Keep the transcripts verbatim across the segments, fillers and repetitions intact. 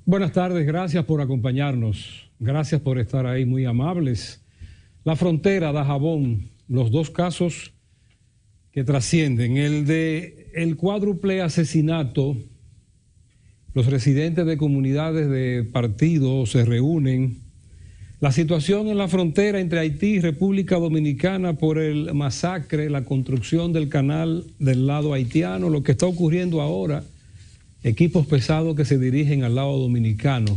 Buenas tardes, gracias por acompañarnos, gracias por estar ahí, muy amables. La frontera, Dajabón, los dos casos que trascienden, el de el cuádruple asesinato, los residentes de comunidades de partidos se reúnen, la situación en la frontera entre Haití y República Dominicana por el masacre, la construcción del canal del lado haitiano, lo que está ocurriendo ahora, equipos pesados que se dirigen al lado dominicano,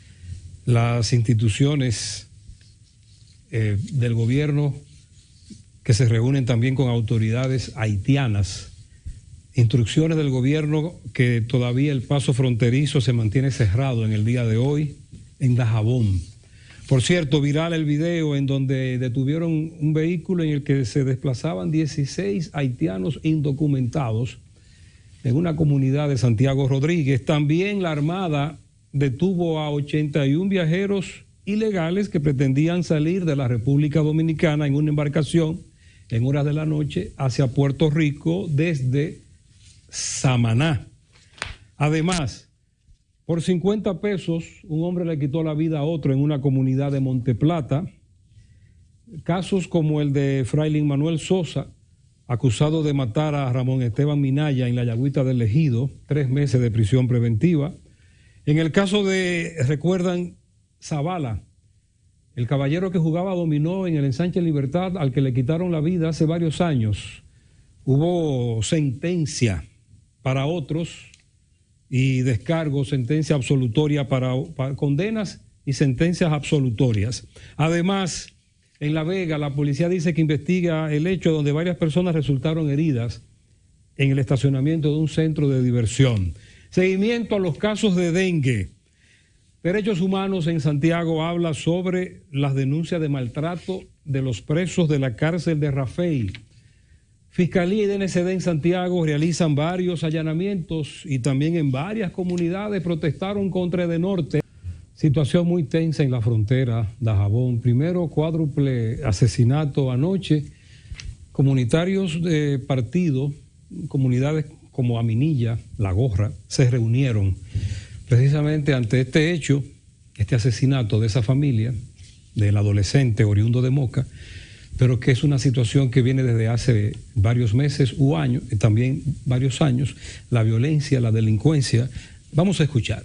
las instituciones eh, del gobierno que se reúnen también con autoridades haitianas, instrucciones del gobierno que todavía el paso fronterizo se mantiene cerrado en el día de hoy en Dajabón. Por cierto, viral el video en donde detuvieron un vehículo en el que se desplazaban dieciséis haitianos indocumentados en una comunidad de Santiago Rodríguez. También la Armada detuvo a ochenta y un viajeros ilegales que pretendían salir de la República Dominicana en una embarcación en horas de la noche hacia Puerto Rico desde Samaná. Además, por cincuenta pesos, un hombre le quitó la vida a otro en una comunidad de Monteplata. Casos como el de Frailín Manuel Sosa, acusado de matar a Ramón Esteban Minaya en la Yagüita del Ejido, tres meses de prisión preventiva. En el caso de, recuerdan, Zavala, el caballero que jugaba dominó en el Ensanche Libertad, al que le quitaron la vida hace varios años. Hubo sentencia para otros y descargo, sentencia absolutoria para, para condenas y sentencias absolutorias. Además, en La Vega, la policía dice que investiga el hecho donde varias personas resultaron heridas en el estacionamiento de un centro de diversión. Seguimiento a los casos de dengue. Derechos Humanos en Santiago habla sobre las denuncias de maltrato de los presos de la cárcel de Rafey. Fiscalía y D N C D en Santiago realizan varios allanamientos y también en varias comunidades protestaron contra Edenorte. Situación muy tensa en la frontera, Dajabón. Primero, cuádruple asesinato anoche. Comunitarios de partido, comunidades como Aminilla, La Gorra, se reunieron precisamente ante este hecho, este asesinato de esa familia, del adolescente oriundo de Moca, pero que es una situación que viene desde hace varios meses u años, también varios años, la violencia, la delincuencia. Vamos a escuchar.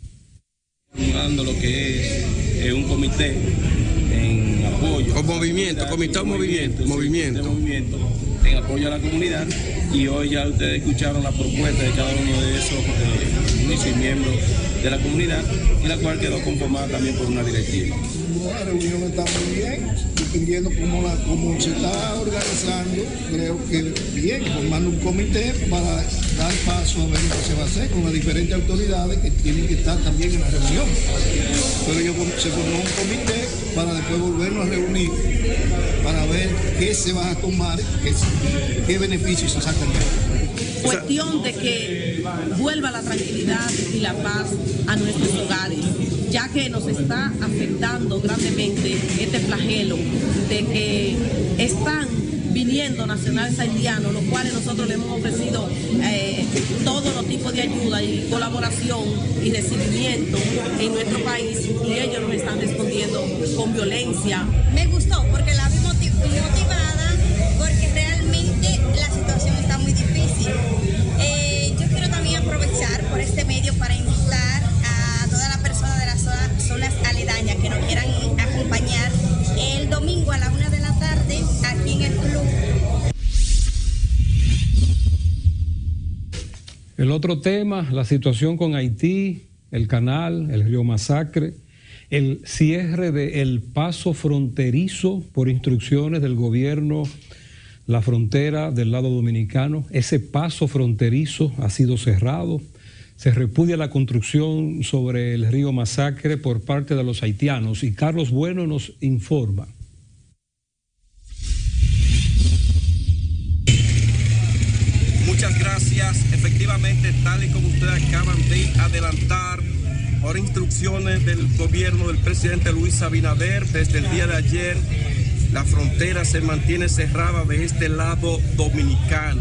Dando lo que es eh, un comité en apoyo. O movimiento, comité o movimiento, movimiento. movimiento en apoyo a la comunidad, y hoy ya ustedes escucharon la propuesta de cada uno de esos eh, miembros de la comunidad, y la cual quedó conformada también por una directiva. La reunión está muy bien, dependiendo cómo, la, cómo se está organizando, creo que bien, formando un comité para dar paso a ver lo que se va a hacer con las diferentes autoridades que tienen que estar también en la reunión. Pero yo, se formó un comité para después volvernos a reunir para ver qué se va a tomar, qué, qué beneficios se sacan de esto. Cuestión de que vuelva la tranquilidad y la paz a nuestros hogares, ya que nos está afectando grandemente este flagelo de que están viniendo nacionales haitianos, los cuales nosotros le hemos ofrecido eh, todos los tipos de ayuda y colaboración y recibimiento en nuestro país, y ellos nos están respondiendo con violencia. Me gustó porque la vi motivada, porque realmente la situación está muy difícil. Eh, yo quiero también aprovechar por este medio para invitar a todas las personas de las zona, zonas aledañas que nos quieran acompañar el domingo a la una de la tarde aquí en el club. El otro tema, la situación con Haití, el canal, el río Masacre, el cierre del paso fronterizo por instrucciones del gobierno, la frontera del lado dominicano. Ese paso fronterizo ha sido cerrado. Se repudia la construcción sobre el río Masacre por parte de los haitianos, y Carlos Bueno nos informa. Muchas gracias. Efectivamente, tal y como ustedes acaban de adelantar, por instrucciones del gobierno del presidente Luis Abinader, desde el día de ayer, la frontera se mantiene cerrada de este lado dominicano.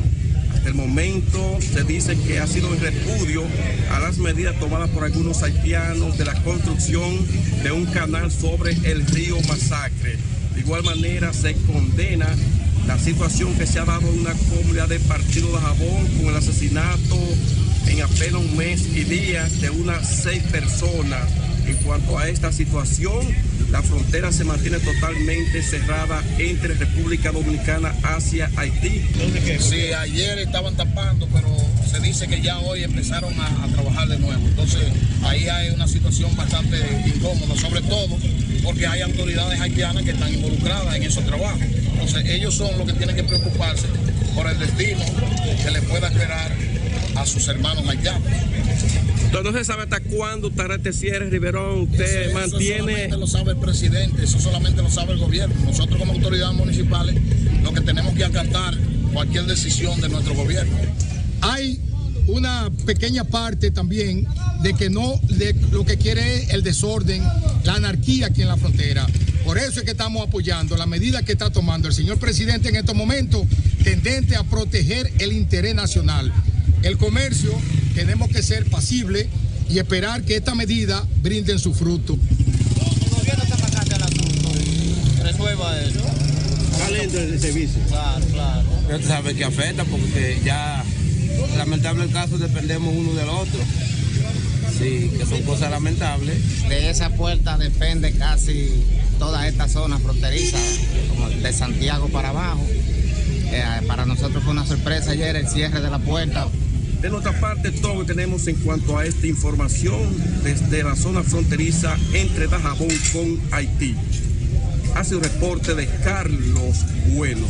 Hasta el momento se dice que ha sido en repudio a las medidas tomadas por algunos haitianos de la construcción de un canal sobre el río Masacre. De igual manera se condena la situación que se ha dado en una comunidad del partido de Dajabón con el asesinato en apenas un mes y días de unas seis personas. En cuanto a esta situación, la frontera se mantiene totalmente cerrada entre República Dominicana hacia Haití. Sí, ayer estaban tapando, pero se dice que ya hoy empezaron a, a trabajar de nuevo. Entonces, ahí hay una situación bastante incómoda, sobre todo porque hay autoridades haitianas que están involucradas en esos trabajos. Entonces, ellos son los que tienen que preocuparse por el destino que le pueda esperar a sus hermanos haitianos. Entonces, no se sabe hasta cuándo estará este cierre, Riverón. Usted eso, mantiene... Eso solamente lo sabe el presidente, eso solamente lo sabe el gobierno. Nosotros como autoridades municipales lo que tenemos que acatar cualquier decisión de nuestro gobierno. Hay una pequeña parte también de que no, de lo que quiere es el desorden, la anarquía aquí en la frontera. Por eso es que estamos apoyando la medida que está tomando el señor presidente en estos momentos, tendente a proteger el interés nacional. El comercio, tenemos que ser pasibles y esperar que esta medida brinden su fruto. El gobierno está pasando el asunto y resuelva eso. Talento de servicio. Claro, claro. Pero tú sabes que afecta porque ya, lamentable el caso, dependemos uno del otro. Sí, que son cosas lamentables. De esa puerta depende casi toda esta zona fronteriza, como de Santiago para abajo. Eh, para nosotros fue una sorpresa ayer el cierre de la puerta. De nuestra parte, todo lo que tenemos en cuanto a esta información desde la zona fronteriza entre Dajabón con Haití. Hace un reporte de Carlos Bueno.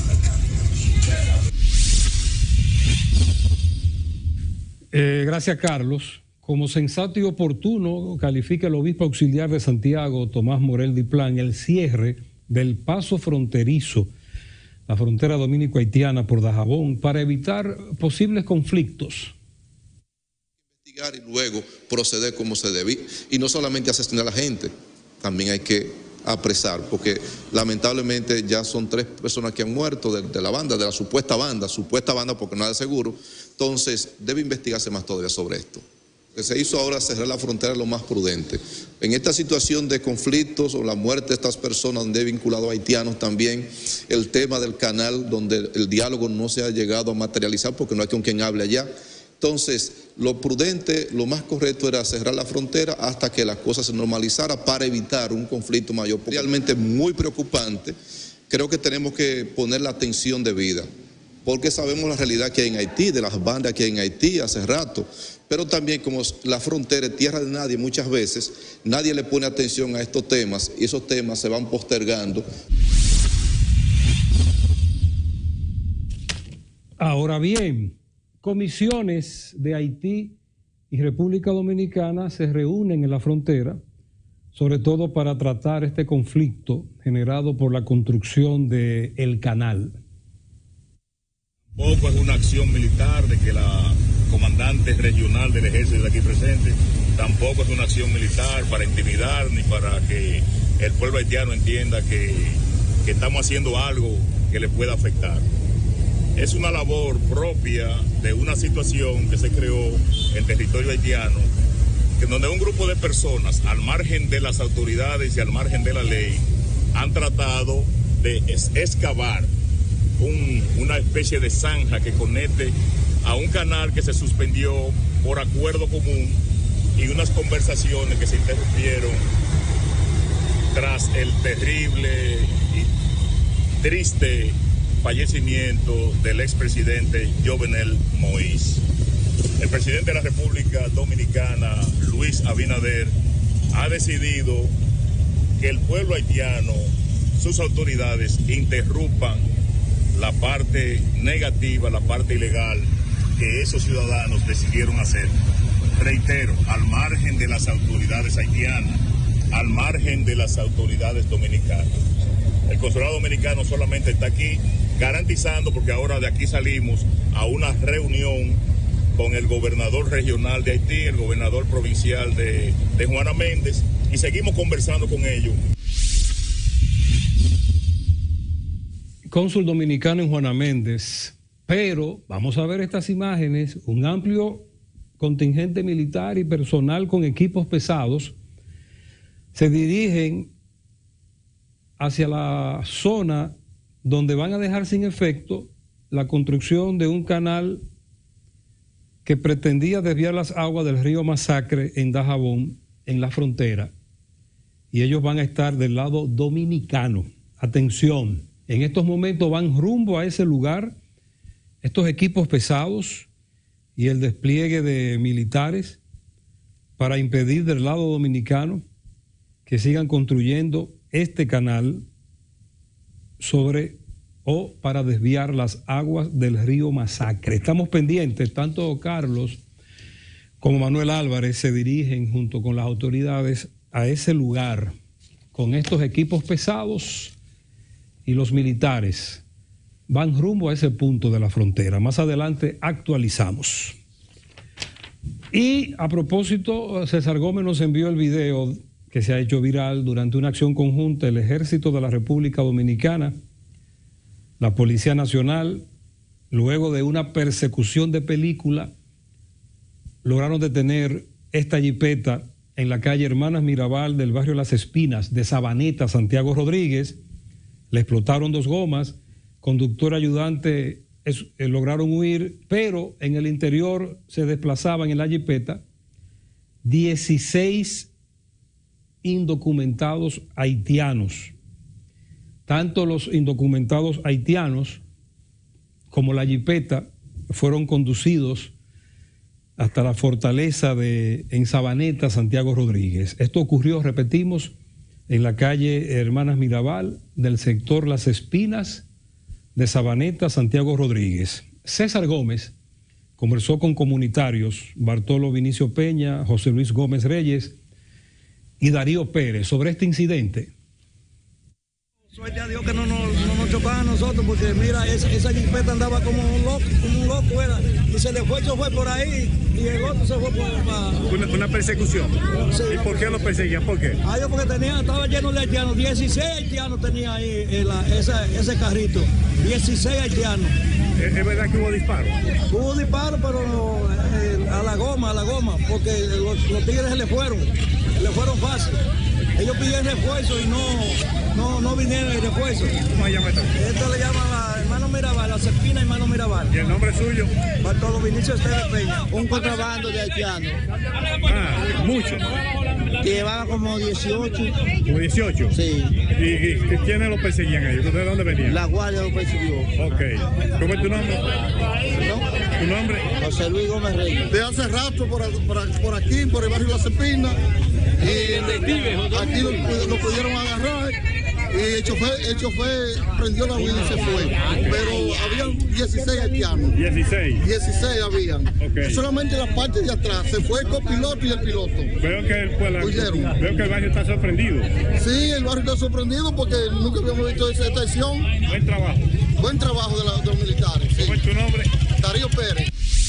Eh, gracias, Carlos. Como sensato y oportuno, califica el obispo auxiliar de Santiago, Tomás Morel Diplán, el cierre del paso fronterizo, la frontera dominico-haitiana por Dajabón, para evitar posibles conflictos. Investigar y luego proceder como se debe. Y no solamente asesinar a la gente, también hay que apresar, porque lamentablemente ya son tres personas que han muerto de, de la banda, de la supuesta banda, supuesta banda porque no hay seguro. Entonces debe investigarse más todavía sobre esto. Lo que se hizo ahora es cerrar la frontera lo más prudente. En esta situación de conflictos o la muerte de estas personas donde he vinculado a haitianos también, el tema del canal donde el diálogo no se ha llegado a materializar porque no hay con quien hable allá. Entonces, lo prudente, lo más correcto era cerrar la frontera hasta que la cosa se normalizara para evitar un conflicto mayor. Realmente muy preocupante. Creo que tenemos que poner la atención debida, porque sabemos la realidad que hay en Haití, de las bandas que hay en Haití hace rato, pero también como la frontera es tierra de nadie, muchas veces nadie le pone atención a estos temas y esos temas se van postergando. Ahora bien, comisiones de Haití y República Dominicana se reúnen en la frontera, sobre todo para tratar este conflicto generado por la construcción del canal. Poco es una acción militar de que la comandante regional del ejército de aquí presente, tampoco es una acción militar para intimidar ni para que el pueblo haitiano entienda que, que estamos haciendo algo que le pueda afectar. Es una labor propia de una situación que se creó en territorio haitiano, que donde un grupo de personas, al margen de las autoridades y al margen de la ley, han tratado de excavar un, una especie de zanja que conecte a un canal que se suspendió por acuerdo común y unas conversaciones que se interrumpieron tras el terrible y triste fallecimiento del expresidente Jovenel Moïse. El presidente de la República Dominicana, Luis Abinader, ha decidido que el pueblo haitiano, sus autoridades, interrumpan la parte negativa, la parte ilegal que esos ciudadanos decidieron hacer. Reitero, al margen de las autoridades haitianas, al margen de las autoridades dominicanas. El consulado dominicano solamente está aquí garantizando, porque ahora de aquí salimos a una reunión con el gobernador regional de Haití, el gobernador provincial de, de Juana Méndez, y seguimos conversando con ellos. Cónsul dominicano en Juana Méndez, Pero vamos a ver estas imágenes, un amplio contingente militar y personal con equipos pesados se dirigen hacia la zona donde van a dejar sin efecto la construcción de un canal que pretendía desviar las aguas del río Masacre en Dajabón, en la frontera, y ellos van a estar del lado dominicano. Atención, en estos momentos van rumbo a ese lugar estos equipos pesados y el despliegue de militares para impedir del lado dominicano que sigan construyendo este canal sobre o para desviar las aguas del río Masacre. Estamos pendientes, tanto Carlos como Manuel Álvarez se dirigen junto con las autoridades a ese lugar con estos equipos pesados y los militares van rumbo a ese punto de la frontera. Más adelante actualizamos. Y a propósito, César Gómez nos envió el video que se ha hecho viral durante una acción conjunta del Ejército de la República Dominicana, la Policía Nacional, luego de una persecución de película, lograron detener esta jipeta en la calle Hermanas Mirabal del barrio Las Espinas de Sabaneta, Santiago Rodríguez. Le explotaron dos gomas, conductor ayudante es, eh, lograron huir, pero en el interior se desplazaban en la jipeta dieciséis indocumentados haitianos. Tanto los indocumentados haitianos como la jipeta fueron conducidos hasta la fortaleza de en Sabaneta, Santiago Rodríguez. Esto ocurrió, repetimos, en la calle Hermanas Mirabal del sector Las Espinas de Sabaneta, Santiago Rodríguez. César Gómez conversó con comunitarios, Bartolo Vinicio Peña, José Luis Gómez Reyes y Darío Pérez sobre este incidente. Suerte a Dios que no nos, no nos chocaban a nosotros, porque mira, esa, esa jipeta andaba como un loco, como un loco era, y se le fue el chofer por ahí, y el otro se fue por para... Una, una persecución. Sí. ¿Y por qué lo perseguían? ¿Por qué? Ah, yo porque tenía, estaba lleno de haitianos, dieciséis haitianos tenía ahí en la, esa, ese carrito, dieciséis haitianos. ¿Es, es verdad que hubo disparos? Hubo disparos, pero eh, a la goma, a la goma, porque los, los tigres se le fueron, le fueron fácil. Ellos pidieron refuerzo y no, no, no vinieron el refuerzo. ¿Cómo se llama esto? Esto le llaman a Hermano Mirabal, la Cepina Hermano Mirabal. ¿Y el nombre suyo? Bartolo Vinicio Esteves Peña. Un contrabando de haitianos. Ah, mucho. Que llevaba como dieciocho. ¿Como dieciocho? Sí. ¿Y, y quiénes los perseguían ellos? ¿De dónde venían? La guardia los persiguió. Ok. ¿Cómo es tu nombre? ¿No? ¿Tu nombre? José Luis Gómez Reyes. De hace rato por, por, por aquí, por el barrio La Cepina. Y aquí lo, lo pudieron agarrar y el chofer, el chofer prendió la huida y se fue. Pero habían dieciséis haitianos. dieciséis. dieciséis habían. Okay. Solamente la parte de atrás. Se fue el copiloto y el piloto. Veo que, el, pues, la, veo que el barrio está sorprendido. Sí, el barrio está sorprendido porque nunca habíamos visto esa estación. Buen trabajo. Buen trabajo de, la, de los militares. Sí. ¿Cómo es tu nombre? Darío Pérez.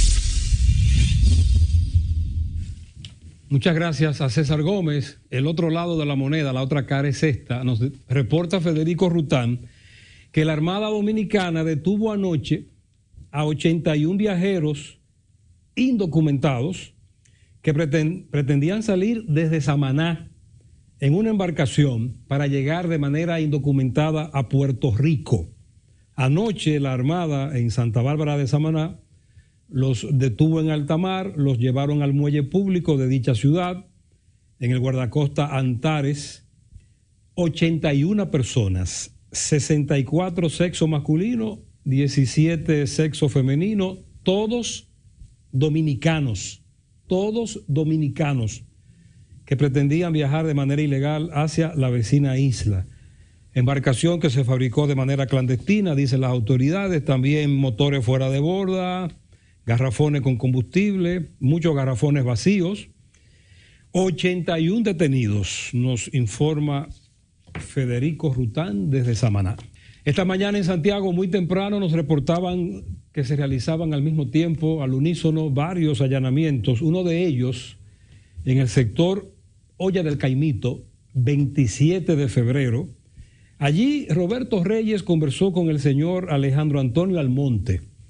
Muchas gracias a César Gómez. El otro lado de la moneda, la otra cara es esta. Nos reporta Federico Rután que la Armada Dominicana detuvo anoche a ochenta y un viajeros indocumentados que pretend, pretendían salir desde Samaná en una embarcación para llegar de manera indocumentada a Puerto Rico. Anoche la Armada en Santa Bárbara de Samaná los detuvo en alta mar, los llevaron al muelle público de dicha ciudad, en el guardacosta Antares, ochenta y una personas, sesenta y cuatro sexo masculino, diecisiete sexo femenino, todos dominicanos, todos dominicanos que pretendían viajar de manera ilegal hacia la vecina isla. Embarcación que se fabricó de manera clandestina, dicen las autoridades, también motores fuera de borda, garrafones con combustible, muchos garrafones vacíos, ochenta y uno detenidos, nos informa Federico Rután desde Samaná. Esta mañana en Santiago, muy temprano, nos reportaban que se realizaban al mismo tiempo, al unísono, varios allanamientos, uno de ellos en el sector Olla del Caimito, veintisiete de febrero. Allí Roberto Reyes conversó con el señor Alejandro Antonio Almonte.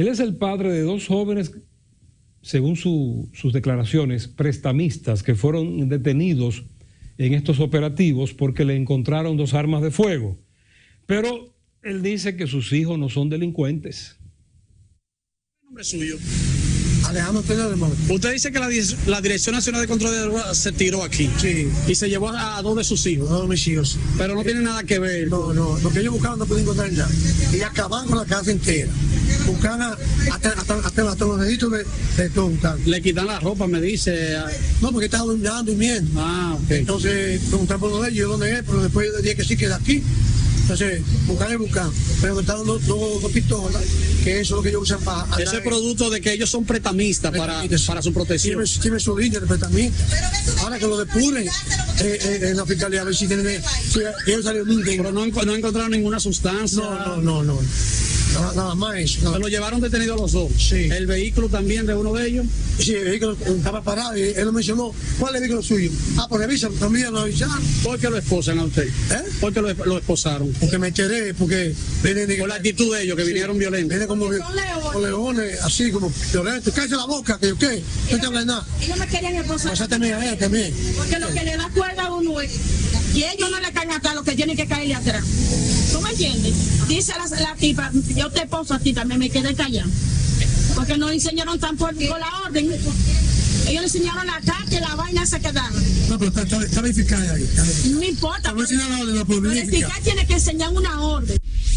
Él es el padre de dos jóvenes, según su, sus declaraciones, prestamistas que fueron detenidos en estos operativos porque le encontraron dos armas de fuego. Pero él dice que sus hijos no son delincuentes. ¿Qué nombre suyo? Alejandro Pérez de Mora. Usted dice que la, la Dirección Nacional de Control de Drogas se tiró aquí. Sí. Y se llevó a, a dos de sus hijos. Dos de mis hijos. Pero no tiene nada que ver. No, no. Lo que ellos buscaban no pueden encontrar nada. Y acabaron con la casa entera. Buscan hasta, hasta, hasta, hasta los deditos de, de todo buscando. Le quitan la ropa, me dice. No, porque estaban durmiendo. Ah, ok. Entonces preguntan por uno de ellos dónde es, pero después yo dije que sí queda aquí. Entonces, buscar y buscar. Pero me estaban dos, dos, dos pistolas, que eso es lo que ellos usan para... Ese es producto de que ellos son pretamistas para, para su protección. Sí, me su línea de pretamistas. Ahora que lo depuren eh, eh, en la fiscalía, a ver si tienen... Ellos salieron muy bien. Pero no, no encontraron ninguna sustancia. No, no, no, no. Nada, nada más eso. No. Se lo llevaron detenido los dos. Sí. ¿El vehículo también de uno de ellos? Sí, el vehículo estaba parado y él lo mencionó. ¿Cuál es el vehículo suyo? Ah, pues revisan, también lo avisaron. ¿Por qué lo esposan a usted? ¿Eh? ¿Por qué lo, lo esposaron? Porque me enteré, porque vienen de... Por la actitud de ellos, que sí, vinieron violentos. Vienen como con leones, así como violentos. Cállate la boca, que yo qué, no te hablas nada. Ellos me querían esposar. Pásate a él también. Porque lo que le da cuerda a uno es que ellos no le caen atrás, lo que tienen que caerle atrás. ¿Tú me entiendes? Dice la, la tipa, yo te esposo a ti también, me quedé callado. Porque no enseñaron tan fuerte con la orden. Ellos le enseñaron acá que la vaina se quedaba. No, pero está, está, está verificada ahí. No importa. No enseñan la orden, la puedo verificar. Tiene que enseñar una orden.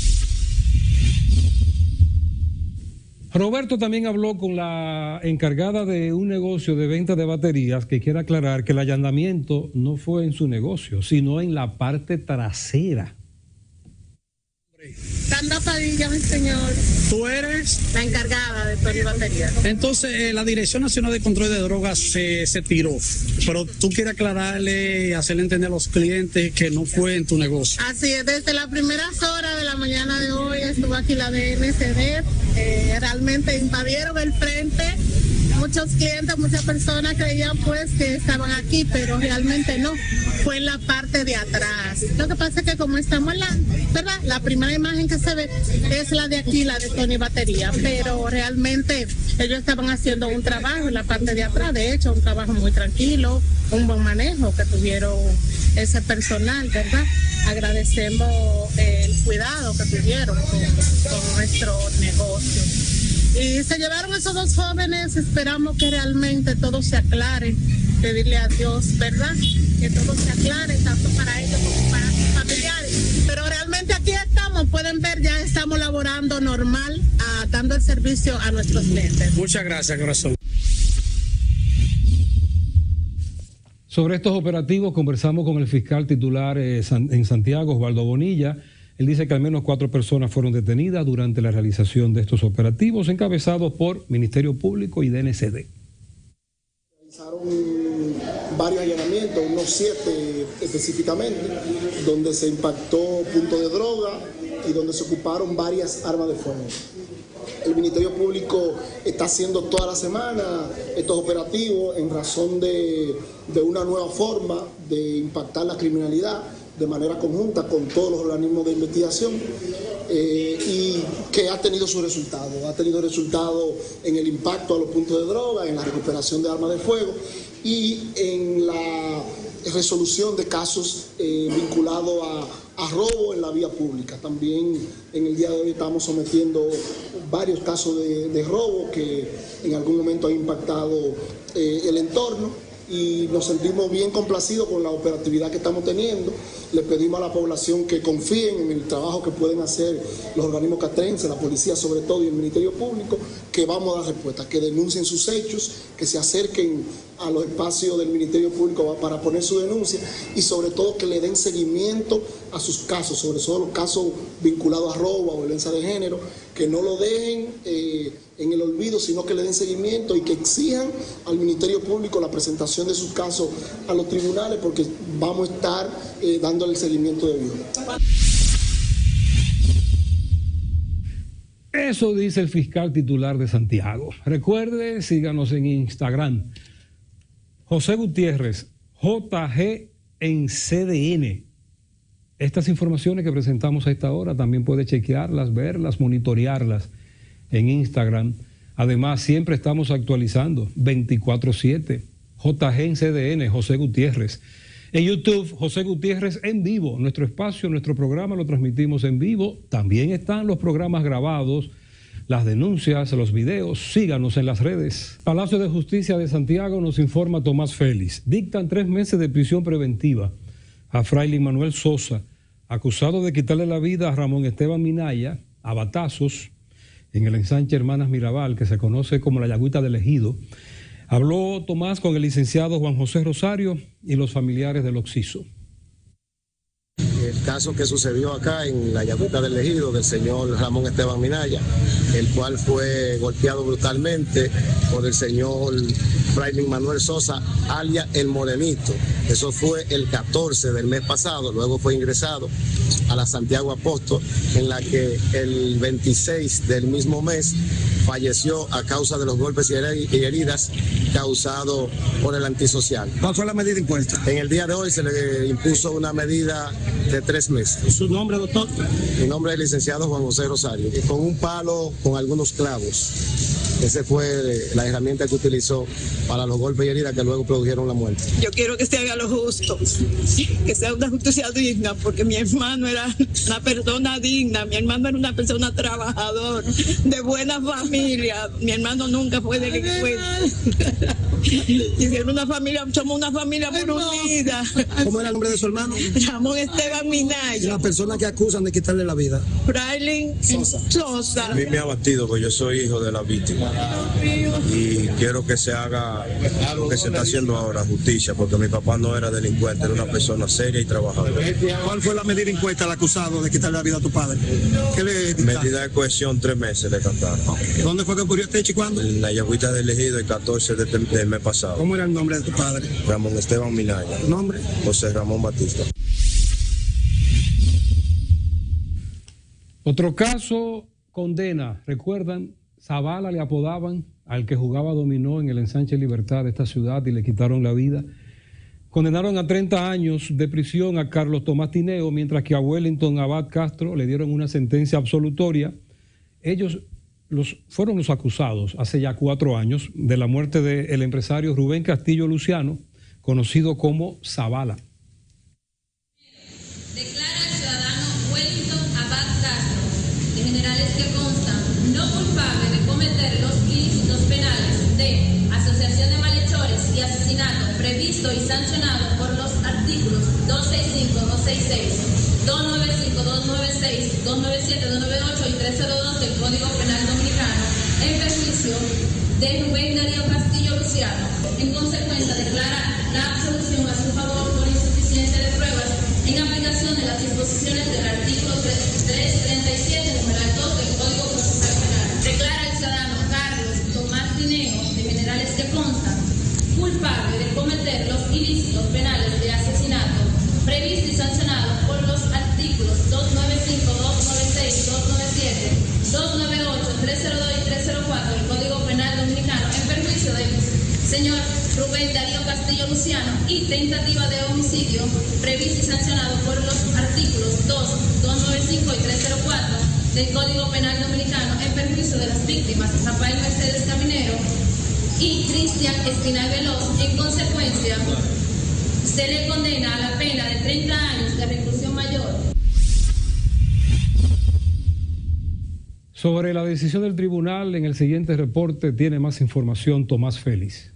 Roberto también habló con la encargada de un negocio de venta de baterías que quiere aclarar que el allanamiento no fue en su negocio, sino en la parte trasera. Sandra Padilla, mi señor. ¿Tú eres? La encargada de Tony Batería. Entonces, eh, la Dirección Nacional de Control de Drogas se, se tiró, pero tú quieres aclararle, hacerle entender a los clientes que no fue en tu negocio. Así es, desde las primeras horas de la mañana de hoy estuvo aquí la D N C D, eh, realmente invadieron el frente. Muchos clientes, muchas personas creían pues que estaban aquí, pero realmente no, fue en la parte de atrás. Lo que pasa es que como estamos en la, ¿verdad? La primera imagen que se ve es la de aquí, la de Tony Batería, pero realmente ellos estaban haciendo un trabajo en la parte de atrás, de hecho un trabajo muy tranquilo, un buen manejo que tuvieron ese personal, ¿verdad? Agradecemos el cuidado que tuvieron con, con nuestro negocio. Y se llevaron esos dos jóvenes, esperamos que realmente todo se aclare, pedirle a Dios, ¿verdad? Que todo se aclare, tanto para ellos como para sus familiares. Pero realmente aquí estamos, pueden ver, ya estamos laborando normal, a, dando el servicio a nuestros clientes. Muchas gracias, corazón. Sobre estos operativos conversamos con el fiscal titular eh, en Santiago, Osvaldo Bonilla. Él dice que al menos cuatro personas fueron detenidas durante la realización de estos operativos encabezados por Ministerio Público y D N C D. Realizaron varios allanamientos, unos siete específicamente, donde se impactó puntos de droga y donde se ocuparon varias armas de fuego. El Ministerio Público está haciendo toda la semana estos operativos en razón de, de una nueva forma de impactar la criminalidad de manera conjunta con todos los organismos de investigación eh, y que ha tenido su resultado. Ha tenido resultado en el impacto a los puntos de droga, en la recuperación de armas de fuego y en la resolución de casos eh, vinculados a, a robo en la vía pública. También en el día de hoy estamos sometiendo varios casos de, de robo que en algún momento han impactado eh, el entorno. Y nos sentimos bien complacidos con la operatividad que estamos teniendo. Le pedimos a la población que confíen en el trabajo que pueden hacer los organismos castrenses, la policía sobre todo y el Ministerio Público, que vamos a dar respuesta, que denuncien sus hechos, que se acerquen a los espacios del Ministerio Público para poner su denuncia y sobre todo que le den seguimiento a sus casos, sobre todo los casos vinculados a robo, a violencia de género, que no lo dejen eh, en el olvido, sino que le den seguimiento y que exijan al Ministerio Público la presentación de sus casos a los tribunales, porque vamos a estar eh, dándole el seguimiento debido. Eso dice el fiscal titular de Santiago. Recuerde, síganos en Instagram. José Gutiérrez, J G en C D N. Estas informaciones que presentamos a esta hora también puede chequearlas, verlas, monitorearlas en Instagram. Además, siempre estamos actualizando veinticuatro siete. J G en C D N, José Gutiérrez. En YouTube, José Gutiérrez en vivo. Nuestro espacio, nuestro programa lo transmitimos en vivo. También están los programas grabados, las denuncias, los videos. Síganos en las redes. Palacio de Justicia de Santiago nos informa Tomás Félix. Dictan tres meses de prisión preventiva a Fraile Manuel Sosa, acusado de quitarle la vida a Ramón Esteban Minaya a batazos en el ensanche Hermanas Mirabal, que se conoce como la Yagüita del Ejido. Habló Tomás con el licenciado Juan José Rosario y los familiares del occiso. El caso que sucedió acá en la Yagüita del Ejido del señor Ramón Esteban Minaya, el cual fue golpeado brutalmente por el señor Fraile Manuel Sosa, alias El Morenito. Eso fue el catorce del mes pasado, luego fue ingresado a la Santiago Apóstol, en la que el veintiséis del mismo mes falleció a causa de los golpes y heridas causados por el antisocial. ¿Cuál fue la medida impuesta? En el día de hoy se le impuso una medida de tres meses. ¿Su nombre, doctor? Mi nombre es el licenciado Juan José Rosario. Y con un palo con algunos clavos. Esa fue la herramienta que utilizó para los golpes y heridas que luego produjeron la muerte. Yo quiero que se haga lo justo, que sea una justicia digna, porque mi hermano era una persona digna, mi hermano era una persona trabajadora, de buena familia, mi hermano nunca fue delincuente. Y era una familia, somos una familia muy unida. ¿Cómo era el nombre de su hermano? Ramón Esteban Minaya. La persona que acusan de quitarle la vida. Fraile Sosa. Sosa. A mí me ha batido porque yo soy hijo de la víctima y quiero que se haga lo que se está haciendo ahora, justicia, porque mi papá no era delincuente, era una persona seria y trabajadora. ¿Cuál fue la medida impuesta al acusado de quitarle la vida a tu padre? ¿Qué le medida de cohesión, tres meses le cantaron. ¿Dónde fue que ocurrió este hecho y cuándo? En la Yagüita del Ejido, el catorce de del mes pasado. ¿Cómo era el nombre de tu padre? Ramón Esteban Minaya. ¿Tu nombre? José Ramón Batista. Otro caso condena, recuerdan, Zavala le apodaban al que jugaba dominó en el ensanche Libertad de esta ciudad y le quitaron la vida. Condenaron a treinta años de prisión a Carlos Tomás Tineo, mientras que a Wellington Abad Castro le dieron una sentencia absolutoria. Ellos los, fueron los acusados hace ya cuatro años de la muerte del empresario Rubén Castillo Luciano, conocido como Zavala. Declara al ciudadano Wellington Abad Castro, de generales que constan, no culpable de cometer los ilícitos penales de asociación de malhechores y asesinato previsto y sancionado por los artículos doscientos sesenta y cinco, doscientos sesenta y seis, doscientos noventa y cinco, doscientos noventa y seis, doscientos noventa y siete, doscientos noventa y ocho y trescientos dos del Código Penal Dominicano en perjuicio de Rubén Darío Castillo Luciano. En consecuencia, declara la absolución a su favor por insuficiencia de pruebas en aplicación de las disposiciones del artículo trescientos treinta y siete, numeral dos del Código Procesal Penal. Declara al ciudadano Carlos Tomás Tineo, de generales que constan, culpable de cometer los ilícitos penales de asesinato previsto y sancionado por los artículos doscientos noventa y cinco, doscientos noventa y seis, doscientos noventa y siete, doscientos noventa y ocho, trescientos dos y trescientos cuatro del Código Penal Dominicano en perjuicio del señor Rubén Darío Castillo Luciano y tentativa de homicidio previsto y sancionado por los artículos dos, doscientos noventa y cinco y trescientos cuatro del Código Penal Dominicano en perjuicio de las víctimas Rafael Mercedes Caminero y Cristian Espinal Veloz. En consecuencia, se le condena a la pena de treinta años de reclusión mayor. Sobre la decisión del tribunal, en el siguiente reporte tiene más información Tomás Félix.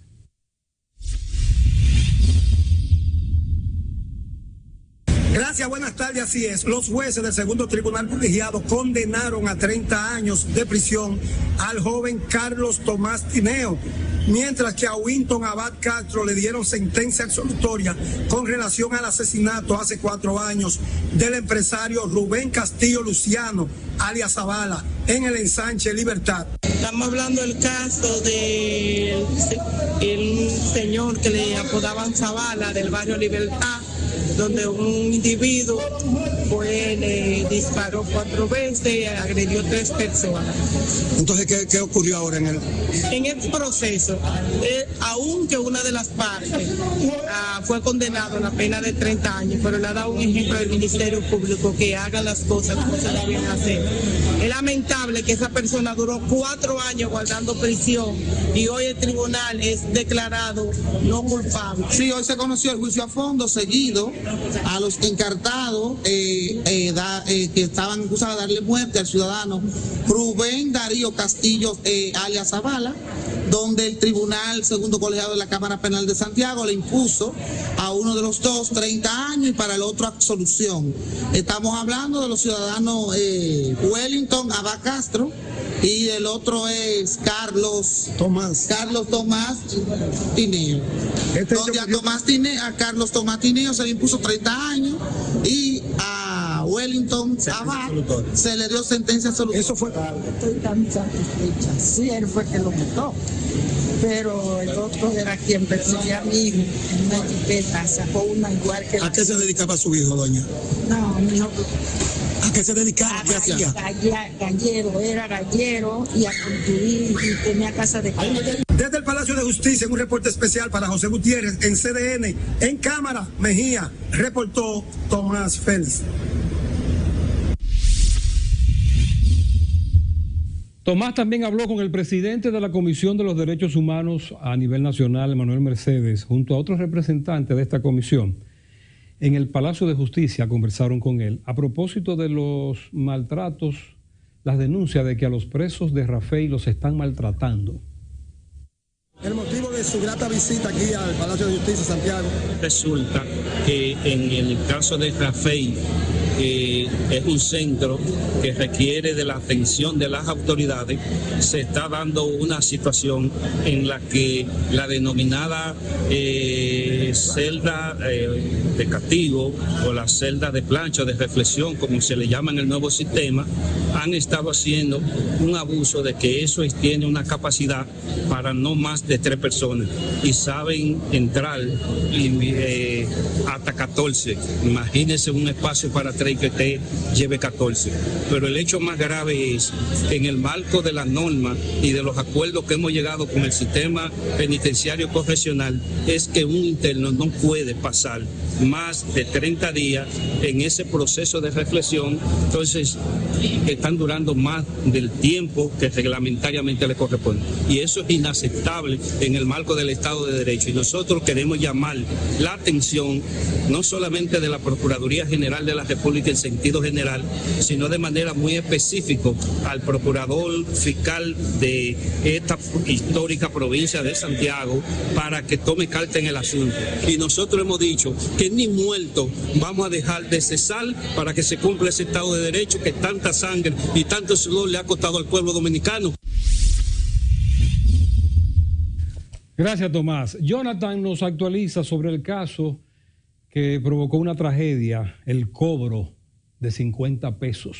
Gracias, buenas tardes, así es. Los jueces del segundo tribunal colegiado condenaron a treinta años de prisión al joven Carlos Tomás Tineo, mientras que a Wellington Abad Castro le dieron sentencia absolutoria con relación al asesinato hace cuatro años del empresario Rubén Castillo Luciano, alias Zavala, en el ensanche Libertad. Estamos hablando del caso del el señor que le apodaban Zavala del barrio Libertad, donde un individuo pues, le disparó cuatro veces, agredió tres personas. Entonces, ¿qué, qué ocurrió ahora en el...? En el proceso, eh, aunque una de las partes ah, fue condenado a la pena de treinta años, pero le ha dado un ejemplo al Ministerio Público que haga las cosas como se deben hacer. Es lamentable que esa persona duró cuatro años guardando prisión y hoy el tribunal es declarado no culpable. Sí, hoy se conoció el juicio a fondo seguido a los encartados eh, eh, da, eh, que estaban acusados de darle muerte al ciudadano Rubén Darío Castillo, eh, alias Zavala, donde el tribunal segundo colegiado de la Cámara Penal de Santiago le impuso a uno de los dos treinta años y para el otro absolución. Estamos hablando de los ciudadanos eh, Wellington Abad Castro y el otro es Carlos Tomás Carlos Tomás Tineo. Este donde a Tomás Tineo, a Carlos Tomás Tineo se le impuso treinta años y a Wellington Abad se le dio sentencia absolutoria. Eso fue. Estoy tan satisfecha. Sí, él fue que lo mató. Pero el otro era quien perseguía a mi hijo en una jipeta, sacó una igual que... ¿A qué se dedicaba su hijo, doña? No, mi hijo... ¿A qué se dedicaba? ¿Qué hacía? Gallero, era gallero y a construir y tenía casa de calle. Desde el Palacio de Justicia, en un reporte especial para José Gutiérrez, en C D N, en cámara, Mejía, reportó Tomás Félix. Tomás también habló con el presidente de la Comisión de los Derechos Humanos a nivel nacional, Manuel Mercedes, junto a otros representantes de esta comisión. En el Palacio de Justicia conversaron con él a propósito de los maltratos, las denuncias de que a los presos de Rafey los están maltratando. El motivo de su grata visita aquí al Palacio de Justicia, Santiago. Resulta que en el caso de Rafey, eh, es un centro que requiere de la atención de las autoridades, se está dando una situación en la que la denominada eh, celda eh, de castigo o la celda de plancha de reflexión, como se le llama en el nuevo sistema, han estado haciendo un abuso de que eso tiene una capacidad para no más de tres personas y saben entrar y, eh, hasta catorce. Imagínense un espacio para tres que te lleve catorce. Pero el hecho más grave es, en el marco de la norma y de los acuerdos que hemos llegado con el sistema penitenciario correccional, es que un interno no puede pasar más de treinta días en ese proceso de reflexión. Entonces, están durando más del tiempo que reglamentariamente le corresponde. Y eso es inaceptable en el marco del Estado de Derecho. Y nosotros queremos llamar la atención, no solamente de la Procuraduría General de la República en sentido general, sino de manera muy específica al Procurador Fiscal de esta histórica provincia de Santiago, para que tome carta en el asunto. Y nosotros hemos dicho que ni muerto vamos a dejar de cesar para que se cumpla ese Estado de Derecho que tanta sangre y tanto sudor le ha costado al pueblo dominicano. Gracias, Tomás. Jonathan nos actualiza sobre el caso que provocó una tragedia, el cobro de cincuenta pesos.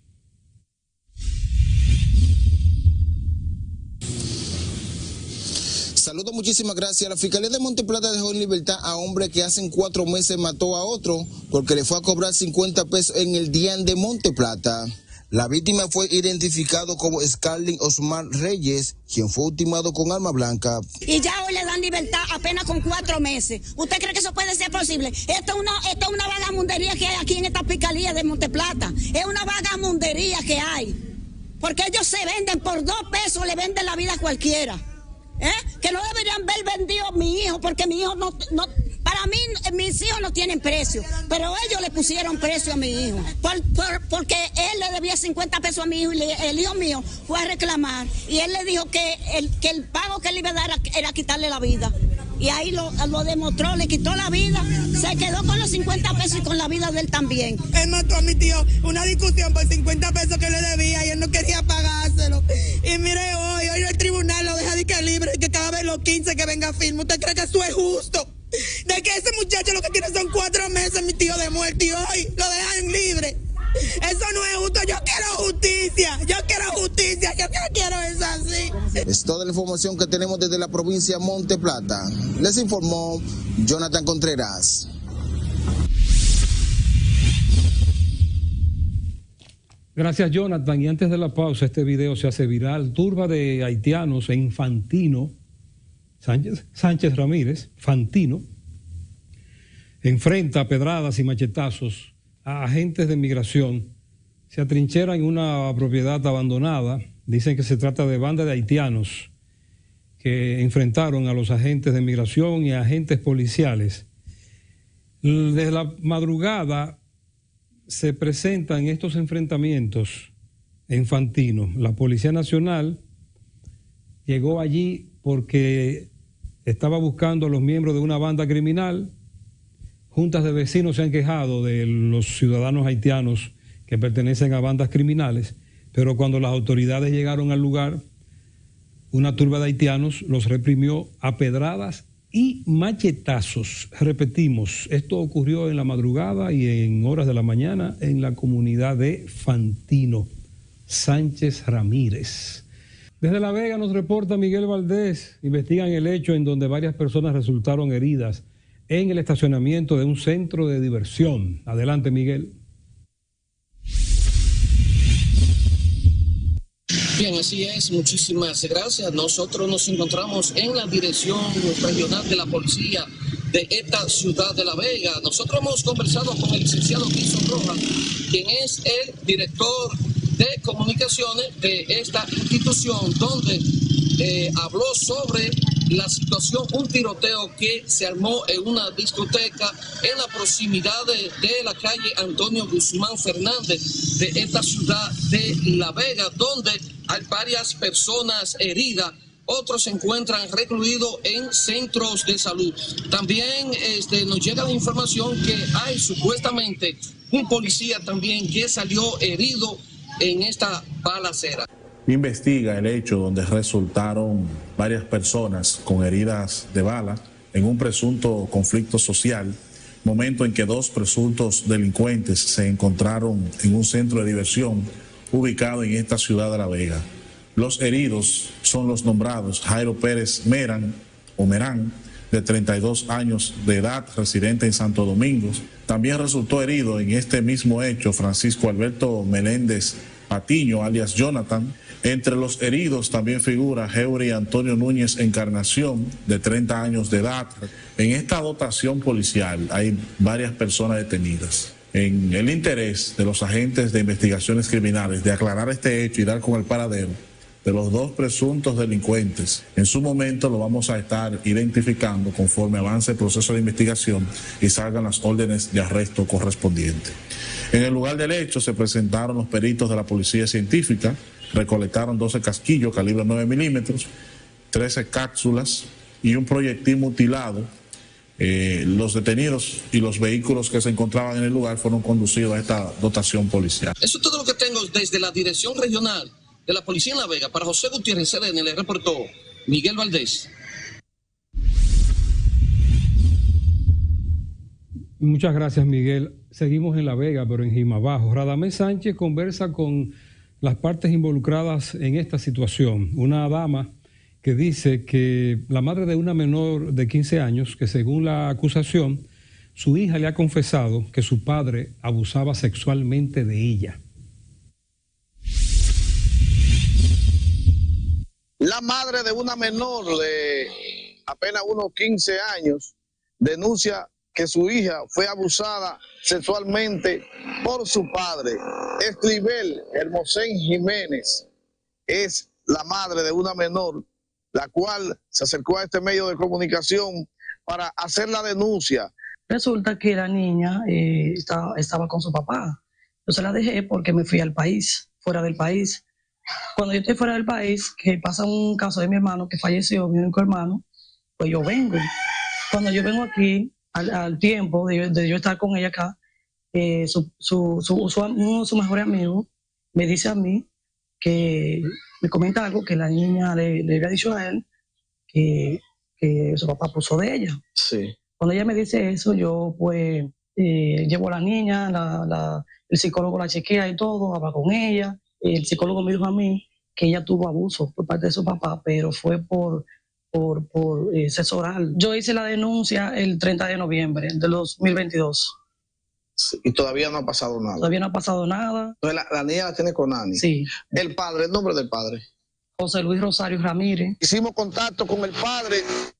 Saludos, muchísimas gracias. La Fiscalía de Monteplata dejó en libertad a hombre que hace cuatro meses mató a otro porque le fue a cobrar cincuenta pesos en el DIAN de Monteplata. La víctima fue identificado como Scarlett Osman Reyes, quien fue ultimado con arma blanca. Y ya hoy le dan libertad apenas con cuatro meses. ¿Usted cree que eso puede ser posible? Esto es una, esto es una vagamundería que hay aquí en esta Fiscalía de Monteplata. Es una vagamundería que hay. Porque ellos se venden por dos pesos, le venden la vida a cualquiera. ¿Eh? Que no deberían haber vendido a mi hijo, porque mi hijo no, no, para mí mis hijos no tienen precio, pero ellos le pusieron precio a mi hijo, por, por, porque él le debía cincuenta pesos a mi hijo y le, el hijo mío fue a reclamar y él le dijo que el, que el pago que él iba a dar era, era quitarle la vida. Y ahí lo, lo demostró, le quitó la vida, se quedó con los cincuenta pesos y con la vida de él también. Él mató a mi tío, una discusión por cincuenta pesos que le debía y él no quería pagárselo. Y mire, hoy, hoy el tribunal lo deja de que libre, que cada vez los quince que venga firme. ¿Usted cree que eso es justo? De que ese muchacho lo que tiene son cuatro meses, mi tío, de muerte, y hoy lo dejan libre. Eso no es justo, yo quiero justicia, yo quiero justicia, yo no quiero eso así. Es toda la información que tenemos desde la provincia de Monteplata. Les informó Jonathan Contreras. Gracias, Jonathan. Y antes de la pausa, este video se hace viral. Turba de haitianos en Fantino, Sánchez, Sánchez Ramírez, Fantino, enfrenta a pedradas y machetazos a agentes de migración. Se atrinchera en una propiedad abandonada. Dicen que se trata de banda de haitianos que enfrentaron a los agentes de migración y a agentes policiales. Desde la madrugada se presentan estos enfrentamientos en Fantino. La Policía Nacional llegó allí porque estaba buscando a los miembros de una banda criminal. Juntas de vecinos se han quejado de los ciudadanos haitianos que pertenecen a bandas criminales, pero cuando las autoridades llegaron al lugar, una turba de haitianos los reprimió a pedradas y machetazos. Repetimos, esto ocurrió en la madrugada y en horas de la mañana en la comunidad de Fantino. Sánchez Ramírez. Desde La Vega nos reporta Miguel Valdés. Investigan el hecho en donde varias personas resultaron heridas en el estacionamiento de un centro de diversión. Adelante, Miguel. Bien, así es, muchísimas gracias. Nosotros nos encontramos en la dirección regional de la policía de esta ciudad de La Vega. Nosotros hemos conversado con el licenciado Wilson Rojas, quien es el director de comunicaciones de esta institución, donde eh, habló sobre la situación, un tiroteo que se armó en una discoteca en la proximidad de, de la calle Antonio Guzmán Fernández de esta ciudad de La Vega, donde hay varias personas heridas, otros se encuentran recluidos en centros de salud. También este, nos llega la información que hay supuestamente un policía también que salió herido en esta balacera. Investiga el hecho donde resultaron varias personas con heridas de bala en un presunto conflicto social, momento en que dos presuntos delincuentes se encontraron en un centro de diversión ubicado en esta ciudad de La Vega. Los heridos son los nombrados Jairo Pérez Meran o Merán, de treinta y dos años de edad, residente en Santo Domingo. También resultó herido en este mismo hecho Francisco Alberto Meléndez Patiño, alias Jonathan. Entre los heridos también figura Heuri Antonio Núñez Encarnación, de treinta años de edad. En esta dotación policial hay varias personas detenidas. En el interés de los agentes de investigaciones criminales de aclarar este hecho y dar con el paradero de los dos presuntos delincuentes, en su momento lo vamos a estar identificando conforme avance el proceso de investigación y salgan las órdenes de arresto correspondientes. En el lugar del hecho se presentaron los peritos de la Policía Científica, recolectaron doce casquillos calibre nueve milímetros, trece cápsulas y un proyectil mutilado. Eh, los detenidos y los vehículos que se encontraban en el lugar fueron conducidos a esta dotación policial. Eso es todo lo que tengo desde la Dirección Regional de la Policía en La Vega. Para José Gutiérrez, C D N, le reportó Miguel Valdés. Muchas gracias, Miguel. Seguimos en La Vega, pero en Jimabajo. Radamés Sánchez conversa con las partes involucradas en esta situación. Una dama que dice que la madre de una menor de quince años, que según la acusación, su hija le ha confesado que su padre abusaba sexualmente de ella. La madre de una menor de apenas unos quince años denuncia que su hija fue abusada sexualmente por su padre. Escribel Hermosén Jiménez es la madre de una menor, la cual se acercó a este medio de comunicación para hacer la denuncia. Resulta que la niña eh, estaba, estaba con su papá. Yo se la dejé porque me fui al país, fuera del país. Cuando yo estoy fuera del país, que pasa un caso de mi hermano que falleció, mi único hermano, pues yo vengo. Cuando yo vengo aquí, al, al tiempo de, de yo estar con ella acá, eh, su, su, su, su, uno de sus mejores amigos me dice a mí que me comenta algo que la niña le, le había dicho a él que, que su papá puso de ella. Sí. Cuando ella me dice eso, yo pues eh, llevo a la niña, la, la, el psicólogo la chequea y todo, habla con ella. El psicólogo me dijo a mí que ella tuvo abuso por parte de su papá, pero fue por, por, por eh, sexo oral. Yo hice la denuncia el treinta de noviembre del dos mil veintidós. Sí, y todavía no ha pasado nada. Todavía no ha pasado nada. Entonces la, la niña la tiene con Ani. Sí. El padre, el nombre del padre. José Luis Rosario Ramírez. Hicimos contacto con el padre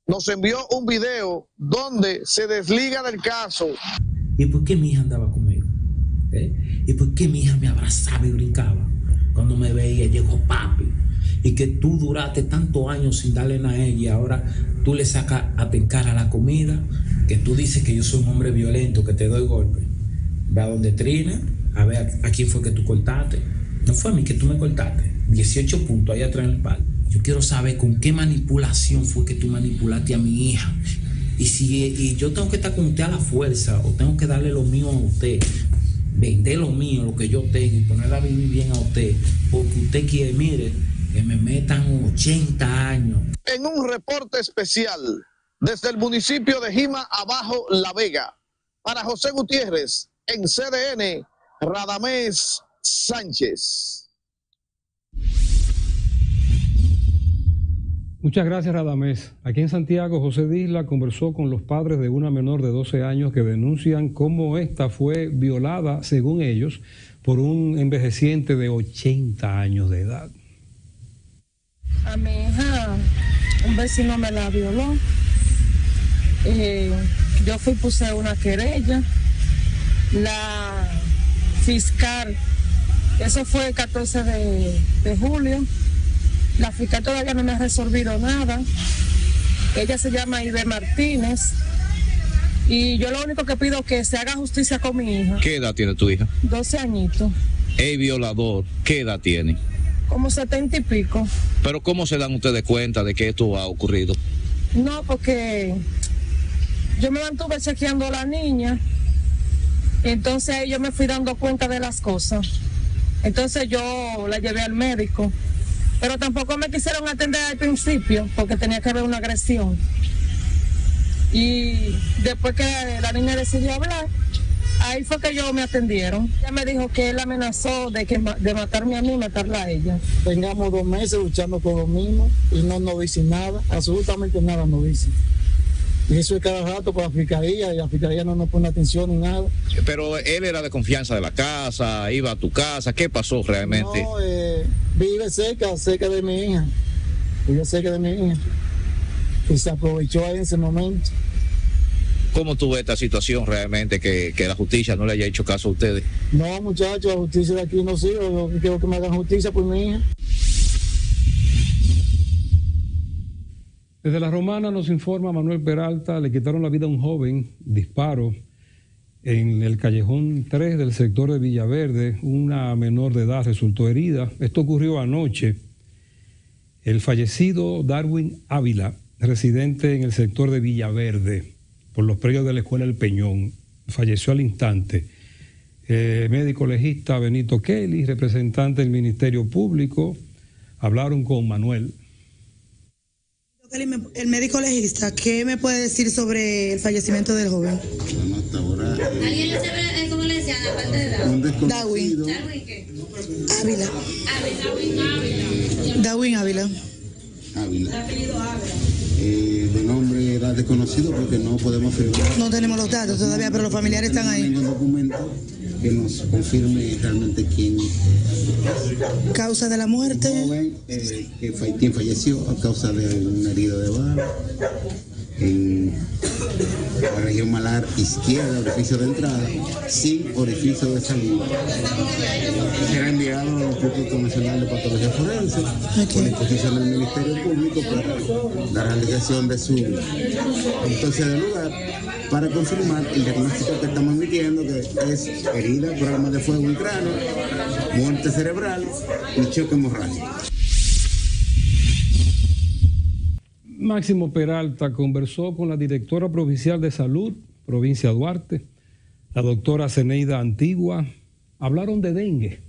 nos envió un video donde se desliga del caso. ¿Y por qué mi hija andaba conmigo? ¿Eh? ¿Y por qué mi hija me abrazaba y brincaba? Cuando me veía, llegó papi. Y que tú duraste tantos años sin darle nada a ella y ahora tú le sacas a te cara la comida, que tú dices que yo soy un hombre violento, que te doy golpe. Ve a donde Trina, a ver a, a quién fue que tú cortaste. No fue a mí que tú me cortaste. dieciocho puntos ahí atrás en el palo. Yo quiero saber con qué manipulación fue que tú manipulaste a mi hija. Y si y yo tengo que estar con usted a la fuerza, o tengo que darle lo mío a usted, vender lo mío, lo que yo tengo, y ponerla a vivir bien a usted, porque usted quiere, mire, que me metan ochenta años. En un reporte especial desde el municipio de Jima Abajo, La Vega, para José Gutiérrez, en C D N, Radamés Sánchez. Muchas gracias, Radamés. Aquí en Santiago, José Disla conversó con los padres de una menor de doce años que denuncian cómo esta fue violada, según ellos, por un envejeciente de ochenta años de edad. A mi hija, un vecino me la violó. Eh, yo fui, puse una querella. La fiscal, eso fue el catorce de, de julio. La fiscal todavía no me ha resolvido nada. Ella se llama Ibe Martínez. Y yo lo único que pido es que se haga justicia con mi hija. ¿Qué edad tiene tu hija? doce añitos. El violador, ¿qué edad tiene? Como setenta y pico. ¿Pero cómo se dan ustedes cuenta de que esto ha ocurrido? No, porque yo me mantuve chequeando a la niña. Entonces ahí yo me fui dando cuenta de las cosas. Entonces yo la llevé al médico. Pero tampoco me quisieron atender al principio porque tenía que haber una agresión. Y después que la niña decidió hablar, ahí fue que yo me atendieron. Ella me dijo que él amenazó de, que, de matarme a mí y matarla a ella. Tengamos dos meses luchando con lo mismo y no nos dicen nada, absolutamente nada nos dicen. Y eso es cada rato con la fiscalía y la fiscalía no nos pone atención ni nada. Pero él era de confianza de la casa, iba a tu casa, ¿qué pasó realmente? No, eh, vive cerca, cerca de mi hija, vive cerca de mi hija. Y se aprovechó ahí en ese momento. ¿Cómo tú ves esta situación realmente, que, que la justicia no le haya hecho caso a ustedes? No, muchachos, la justicia de aquí no sirve, yo quiero que me hagan justicia por mi hija. Desde La Romana nos informa Manuel Peralta, le quitaron la vida a un joven, disparo, en el callejón tres del sector de Villaverde. Una menor de edad resultó herida. Esto ocurrió anoche. El fallecido Darwin Ávila, residente en el sector de Villaverde, por los predios de la Escuela El Peñón, falleció al instante. Eh, médico legista Benito Kelly, representante del Ministerio Público, hablaron con Manuel. El médico legista, ¿qué me puede decir sobre el fallecimiento del joven? ¿Alguien le sabe cómo le decían aparte de Darwin? Darwin. ¿Darwin qué? Ávila. Ávila. Darwin Ávila. Ávila. Eh, de nombre era desconocido porque no podemos afirmar. No tenemos los datos todavía, pero los familiares están ahí. No tenemos ningún documento que nos confirme realmente quién. Causa de la muerte. Un joven eh, que fue, quien falleció a causa de una herida de bala en la región malar izquierda, orificio de entrada, sin orificio de salida. Será enviado al Instituto Nacional de Patología Forense, okay, con la disposición del Ministerio Público para la realización de su autopsia del lugar, para confirmar el diagnóstico que estamos emitiendo, que es herida por arma de fuego en cráneo, muerte cerebral y choque hemorrágico. Máximo Peralta conversó con la directora provincial de salud, provincia Duarte, la doctora Zeneida Antigua. Hablaron de dengue.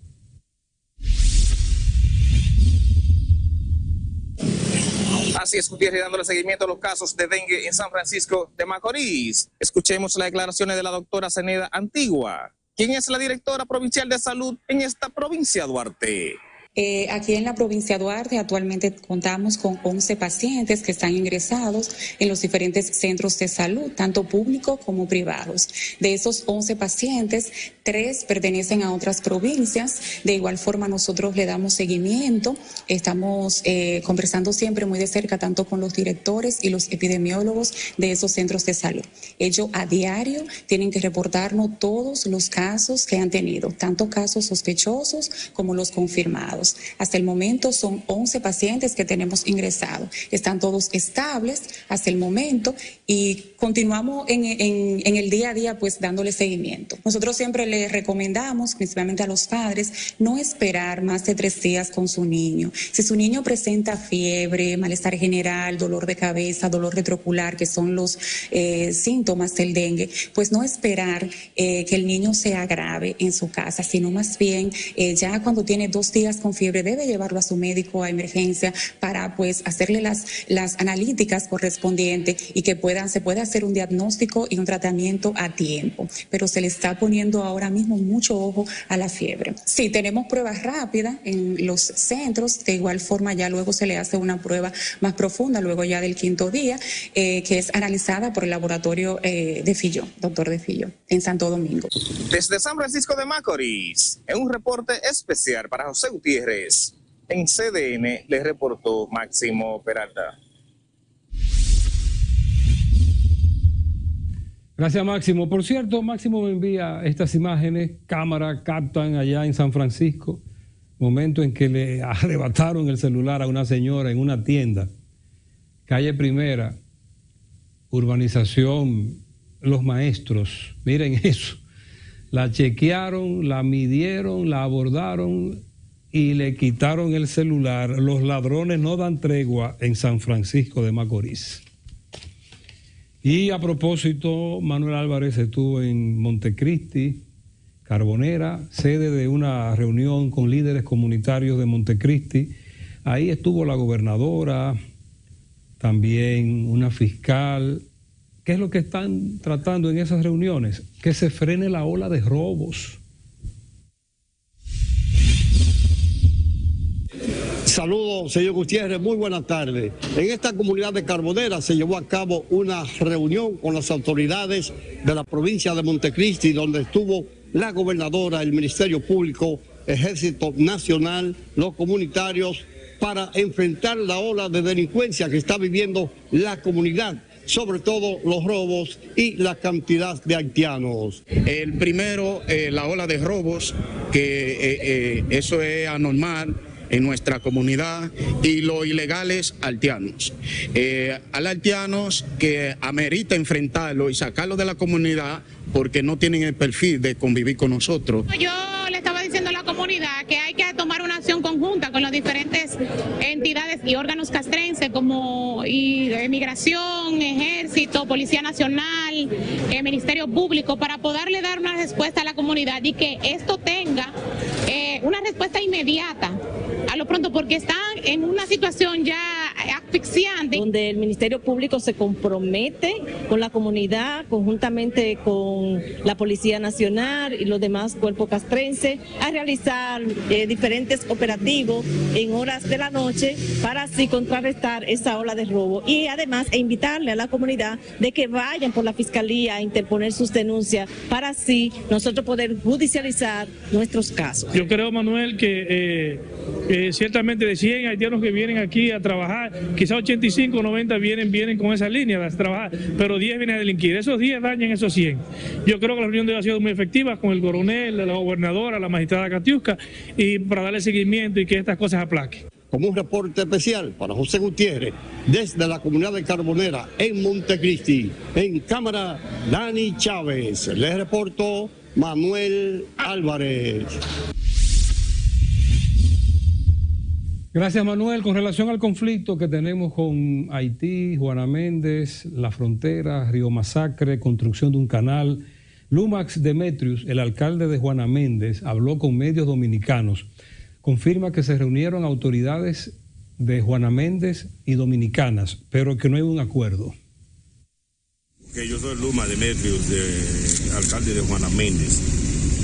Así es, Gutiérrez, dándole seguimiento a los casos de dengue en San Francisco de Macorís. Escuchemos las declaraciones de la doctora Zeneida Antigua, quien es la directora provincial de salud en esta provincia Duarte. Eh, aquí en la provincia de Duarte actualmente contamos con once pacientes que están ingresados en los diferentes centros de salud, tanto públicos como privados. De esos once pacientes, tres pertenecen a otras provincias. De igual forma, nosotros le damos seguimiento. Estamos eh, conversando siempre muy de cerca tanto con los directores y los epidemiólogos de esos centros de salud. Ellos a diario tienen que reportarnos todos los casos que han tenido, tanto casos sospechosos como los confirmados. Hasta el momento son once pacientes que tenemos ingresados. Están todos estables hasta el momento y continuamos en, en, en el día a día pues dándole seguimiento. Nosotros siempre les recomendamos, principalmente a los padres, no esperar más de tres días con su niño. Si su niño presenta fiebre, malestar general, dolor de cabeza, dolor retrocular, que son los eh, síntomas del dengue, pues no esperar eh, que el niño se agrave en su casa, sino más bien eh, ya cuando tiene dos días con fiebre debe llevarlo a su médico a emergencia para pues hacerle las, las analíticas correspondientes y que puedan, se pueda hacer un diagnóstico y un tratamiento a tiempo. Pero se le está poniendo ahora mismo mucho ojo a la fiebre. Sí, tenemos pruebas rápidas en los centros, de igual forma ya luego se le hace una prueba más profunda, luego ya del quinto día, eh, que es analizada por el laboratorio eh, de Filló, doctor de Filló, en Santo Domingo. Desde San Francisco de Macorís, en un reporte especial para José Gutiérrez, en C D N le reportó Máximo Peralta. Gracias, Máximo. Por cierto, Máximo me envía estas imágenes, cámara captan allá en San Francisco, momento en que le arrebataron el celular a una señora en una tienda, calle Primera, urbanización Los Maestros. Miren eso, la chequearon, la midieron, la abordaron y le quitaron el celular. Los ladrones no dan tregua en San Francisco de Macorís. Y a propósito, Manuel Álvarez estuvo en Montecristi, Carbonera, sede de una reunión con líderes comunitarios de Montecristi. Ahí estuvo la gobernadora, también una fiscal. ¿Qué es lo que están tratando en esas reuniones? Que se frene la ola de robos. Saludos, señor Gutiérrez, muy buenas tardes. En esta comunidad de Carbonera se llevó a cabo una reunión con las autoridades de la provincia de Montecristi, donde estuvo la gobernadora, el Ministerio Público, Ejército Nacional, los comunitarios, para enfrentar la ola de delincuencia que está viviendo la comunidad, sobre todo los robos y la cantidad de haitianos. El primero, eh, la ola de robos, que eh, eh, eso es anormal en nuestra comunidad, y los ilegales haitianos. Eh, al haitianos que amerita enfrentarlo y sacarlo de la comunidad porque no tienen el perfil de convivir con nosotros. Yo le estaba diciendo a la comunidad que hay que tomar una acción conjunta con las diferentes entidades y órganos castrenses como y, eh, Migración, Ejército, Policía Nacional, eh, Ministerio Público, para poderle dar una respuesta a la comunidad y que esto tenga eh, una respuesta inmediata a lo pronto, porque están en una situación ya asfixiante. Donde el Ministerio Público se compromete con la comunidad, conjuntamente con la Policía Nacional y los demás cuerpos castrenses, a realizar eh, diferentes operativos en horas de la noche para así contrarrestar esa ola de robo, y además e invitarle a la comunidad de que vayan por la Fiscalía a interponer sus denuncias para así nosotros poder judicializar nuestros casos. Yo creo, Manuel, que eh, eh, ciertamente de cien haitianos que vienen aquí a trabajar, quizás ochenta y cinco o noventa vienen, vienen con esa línea de trabajar, pero diez vienen a delinquir. Esos diez dañan esos cien. Yo creo que la reunión debe haber sido muy efectiva con el coronel, la gobernadora, la magistrada Catiusca, y para darle seguimiento y que estas cosas aplaquen. Como un reporte especial para José Gutiérrez, desde la comunidad de Carbonera, en Montecristi, en cámara, Dani Chávez. Les reporto Manuel Álvarez. Gracias, Manuel. Con relación al conflicto que tenemos con Haití, Juana Méndez, la frontera, Río Masacre, construcción de un canal, Lumax Demetrius, el alcalde de Juana Méndez, habló con medios dominicanos. Confirma que se reunieron autoridades de Juana Méndez y dominicanas, pero que no hay un acuerdo. Que yo soy Luma Demetrius, de, alcalde de Juana Méndez.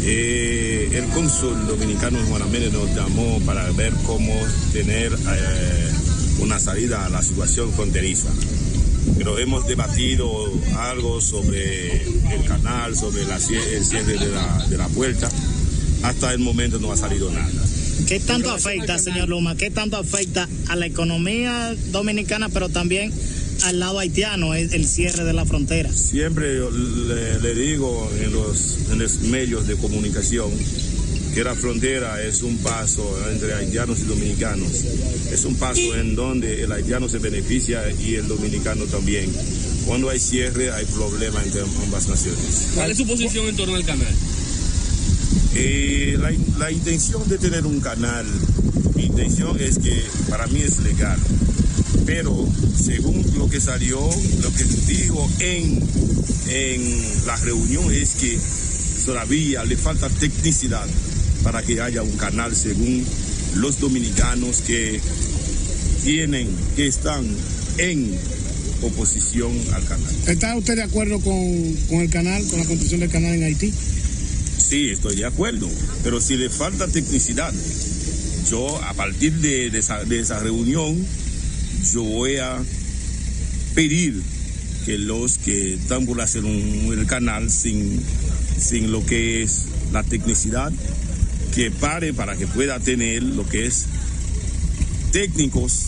Eh, el cónsul dominicano Juan Amélez nos llamó para ver cómo tener eh, una salida a la situación fronteriza. Pero hemos debatido algo sobre el canal, sobre la, el cierre de la, de la puerta. Hasta el momento no ha salido nada. ¿Qué tanto afecta, señor Luma? ¿Qué tanto afecta a la economía dominicana, pero también al lado haitiano, el, el cierre de la frontera? Siempre le, le digo en los, en los medios de comunicación que la frontera es un paso entre haitianos y dominicanos. Es un paso en donde el haitiano se beneficia y el dominicano también. Cuando hay cierre hay problema entre ambas naciones. ¿Cuál es su posición en torno al canal? Eh, la, la intención de tener un canal, mi intención es que para mí es legal, pero según lo que salió, lo que digo en, en la reunión es que todavía le falta tecnicidad para que haya un canal según los dominicanos que tienen, que están en oposición al canal. ¿Está usted de acuerdo con, con el canal, con la construcción del canal en Haití? Sí, estoy de acuerdo, pero si le falta tecnicidad, yo a partir de, de, esa, de esa reunión, yo voy a pedir que los que están por hacer un, el canal sin, sin lo que es la tecnicidad, que pare para que pueda tener lo que es técnicos.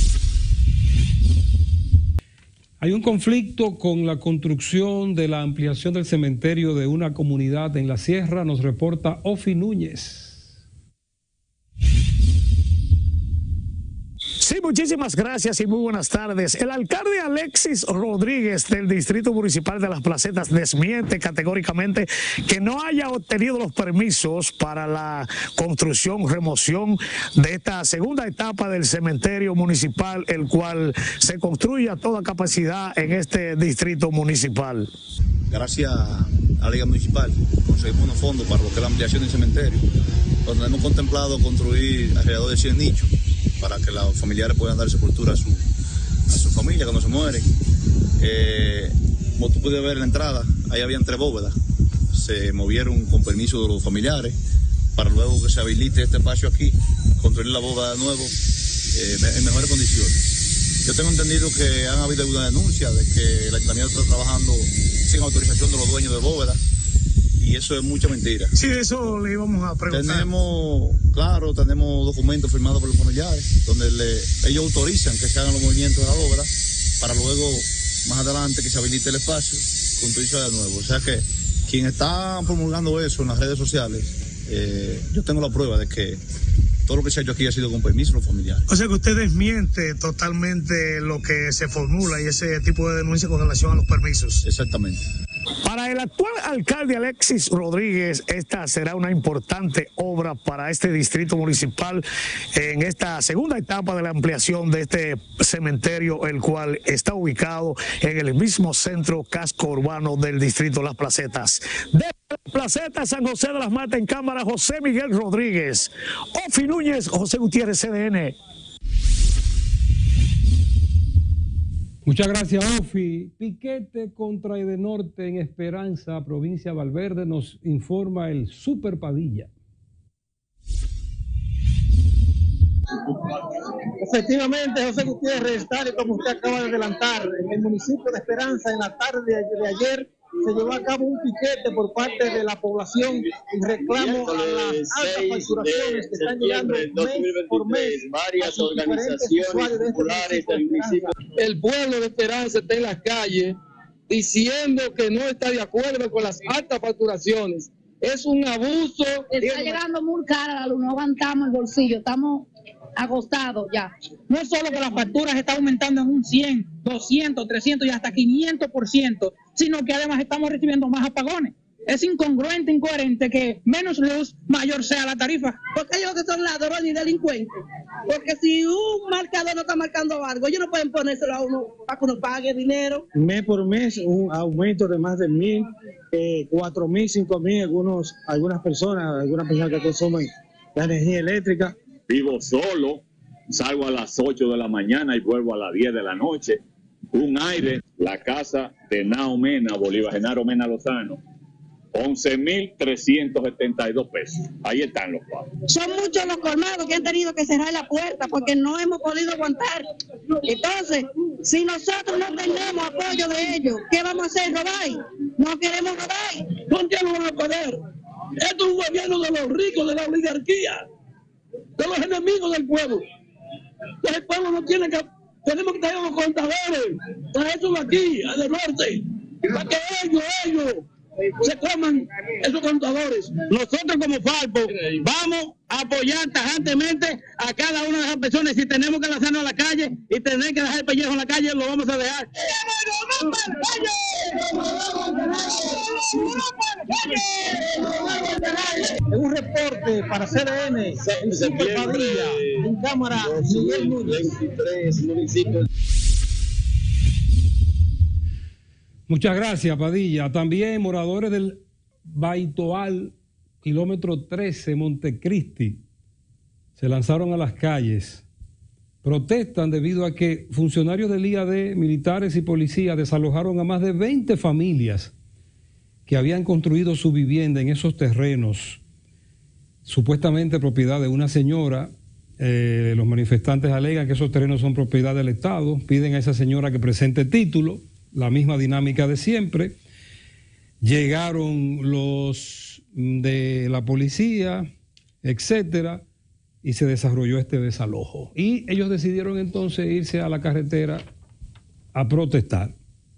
Hay un conflicto con la construcción de la ampliación del cementerio de una comunidad en la sierra, nos reporta Ofi Núñez. Sí, muchísimas gracias y muy buenas tardes. El alcalde Alexis Rodríguez del Distrito Municipal de Las Placetas desmiente categóricamente que no haya obtenido los permisos para la construcción, remoción de esta segunda etapa del cementerio municipal, el cual se construye a toda capacidad en este distrito municipal. Gracias a la Liga Municipal conseguimos unos fondos para lo que es la ampliación del cementerio, donde hemos contemplado construir alrededor de cien nichos para que los familiares puedan dar sepultura a su, a su familia cuando se mueren. Eh, como tú puedes ver en la entrada, ahí habían tres bóvedas. Se movieron con permiso de los familiares para luego que se habilite este espacio aquí, construir la bóveda de nuevo eh, en mejores condiciones. Yo tengo entendido que han habido alguna denuncia de que el ayuntamiento está trabajando sin autorización de los dueños de bóveda. Y eso es mucha mentira. Sí, eso le íbamos a preguntar. Tenemos, claro, tenemos documentos firmados por los familiares, donde le, ellos autorizan que se hagan los movimientos de la obra, para luego, más adelante, que se habilite el espacio, construirse de nuevo. O sea que, quien está promulgando eso en las redes sociales, eh, yo tengo la prueba de que todo lo que se ha hecho aquí ha sido con permiso de los familiares. O sea que usted desmiente totalmente lo que se formula y ese tipo de denuncia con relación a los permisos. Exactamente. Para el actual alcalde Alexis Rodríguez, esta será una importante obra para este distrito municipal en esta segunda etapa de la ampliación de este cementerio, el cual está ubicado en el mismo centro casco urbano del distrito Las Placetas. De Las Placetas, San José de las Matas, en cámara, José Miguel Rodríguez. Ofi Núñez, José Gutiérrez, C D N. Muchas gracias, Ofi. Piquete contra Edenorte en Esperanza, provincia de Valverde, nos informa el Super Padilla. Efectivamente, José Gutiérrez, tal y como usted acaba de adelantar, en el municipio de Esperanza, en la tarde de ayer, se llevó a cabo un piquete por parte de la población en reclamo a las altas facturaciones que están llegando mes por mes. Varias organizaciones populares del municipio. El pueblo de Esperanza está en las calles diciendo que no está de acuerdo con las altas facturaciones. Es un abuso. Está llegando muy cara la luz, no aguantamos el bolsillo, estamos agotados ya. No es solo que las facturas están aumentando en un cien, doscientos, trescientos y hasta quinientos por ciento, sino que además estamos recibiendo más apagones. Es incongruente, incoherente que menos luz, mayor sea la tarifa. Porque ellos que son ladrones y delincuentes. Porque si un marcador no está marcando algo, ellos no pueden ponérselo a uno para que uno pague dinero. Mes por mes, un aumento de más de mil, eh, cuatro mil, cinco mil, algunos, algunas personas, algunas personas que consumen la energía eléctrica. Vivo solo, salgo a las ocho de la mañana y vuelvo a las diez de la noche. Un aire, la casa de Nao Mena, Bolívar Genaro Mena Lozano, once mil trescientos setenta y dos pesos. Ahí están los cuadros. Son muchos los colmados que han tenido que cerrar la puerta porque no hemos podido aguantar. Entonces, si nosotros no tenemos apoyo de ellos, ¿qué vamos a hacer? ¿Robar? No queremos robar. ¿Dónde vamos a poder? Esto es un gobierno de los ricos, de la oligarquía, de los enemigos del pueblo. Entonces el pueblo no tiene que... Tenemos que traer a los contadores, traerlos aquí, al norte, para que ellos, ellos... se coman esos contadores. Nosotros como Falpo vamos a apoyar tajantemente a cada una de esas personas. Si tenemos que lanzarnos a la calle y tener que dejar el pellejo en la calle, lo vamos a dejar. En un reporte para C D N, Super Padilla, en cámara, Miguel Núñez. veintitrés municipios. Muchas gracias, Padilla. También moradores del Baitoal, kilómetro trece, Montecristi, se lanzaron a las calles. Protestan debido a que funcionarios del I A D, militares y policías desalojaron a más de veinte familias que habían construido su vivienda en esos terrenos, supuestamente propiedad de una señora. Eh, los manifestantes alegan que esos terrenos son propiedad del Estado, piden a esa señora que presente título. La misma dinámica de siempre. Llegaron los de la policía, etcétera, y se desarrolló este desalojo. Y ellos decidieron entonces irse a la carretera a protestar.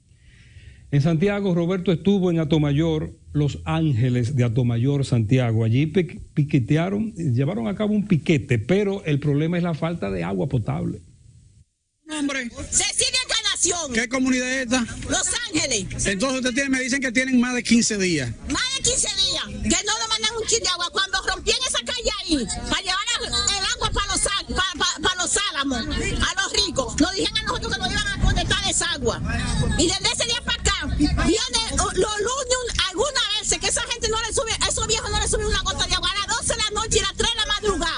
En Santiago, Roberto estuvo en Atomayor, Los Ángeles de Atomayor, Santiago. Allí piquetearon, llevaron a cabo un piquete, pero el problema es la falta de agua potable. Nombre. Cecilia Encarnación. ¿Qué comunidad es esta? Los Ángeles. Entonces usted tiene, me dicen que tienen más de quince días. Más de quince días. Que no le mandan un chin de agua. Cuando rompían esa calle ahí, para llevar el agua para los, para, para, para los álamos, a los ricos, nos dijeron a nosotros que nos iban a conectar esa agua. Y desde ese día para acá, viene los lunes algunas veces que esa gente no le sube, a esos viejos no le suben una gota de agua a las doce de la noche y a las tres de la madrugada.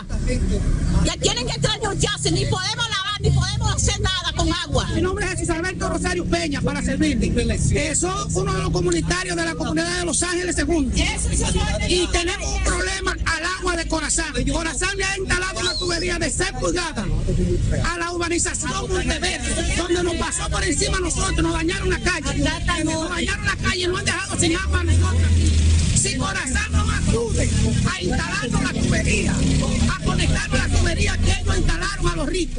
Ya tienen que trasnocharse, ni podemos lavar, ni podemos hacer nada con agua. Mi nombre es Jesús Alberto Rosario Peña, para servirte. Eh, soy uno de los comunitarios de la comunidad de Los Ángeles Segundo. Y tenemos un problema al agua de Corazán. Corazán le ha instalado una tubería de seis pulgadas a la urbanización Monteverde, donde nos pasó por encima a nosotros, nos dañaron la calle. Nos dañaron la calle, nos han dejado sin agua a nosotros. Si Corazán no acude a instalarnos la tubería, a conectarnos la tubería que ellos instalaron a los ricos.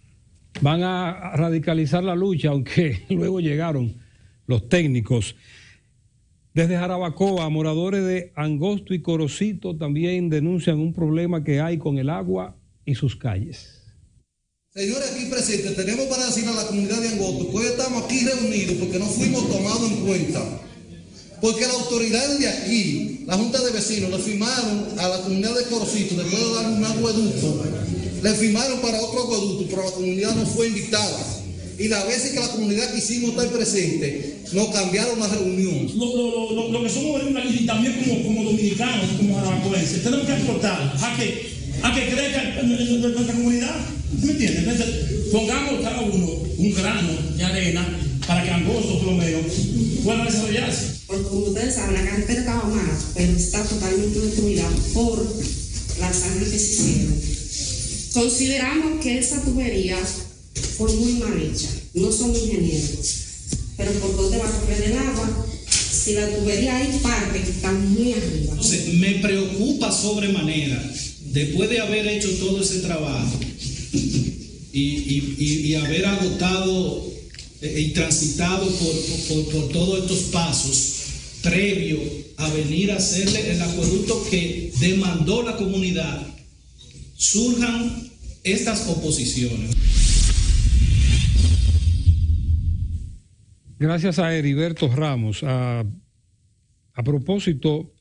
Van a radicalizar la lucha, aunque luego llegaron los técnicos. Desde Jarabacoa, moradores de Angosto y Corocito también denuncian un problema que hay con el agua y sus calles. Señores aquí presentes, tenemos para decir a la comunidad de Angosto que hoy estamos aquí reunidos porque no fuimos tomados en cuenta. Porque las autoridades de aquí, la Junta de Vecinos, le firmaron a la comunidad de Corocito, después de dar un acueducto, le firmaron para otro acueducto, pero la comunidad no fue invitada. Y las veces que la comunidad quisimos estar presente, nos cambiaron la reunión. Lo, lo, lo, lo que somos y también como, como dominicanos, como jarabacoenses, tenemos que aportar a que, a que crezca nuestra comunidad. ¿Me entiendes? Entonces, pongamos cada uno un grano de arena para que Angosto, por lo menos, pueda desarrollarse. Porque como ustedes saben, la carretera estaba mal, pero está totalmente destruida por las sangres que se hicieron. Consideramos que esa tubería fue muy mal hecha. No somos ingenieros, pero ¿por dónde va a correr el agua? Si la tubería hay parte que está muy arriba. Entonces, me preocupa sobremanera, después de haber hecho todo ese trabajo y, y, y, y haber agotado eh, y transitado por, por, por todos estos pasos previo a venir a hacerle el acueducto que demandó la comunidad, surjan estas oposiciones. Gracias a Heriberto Ramos. A, a propósito,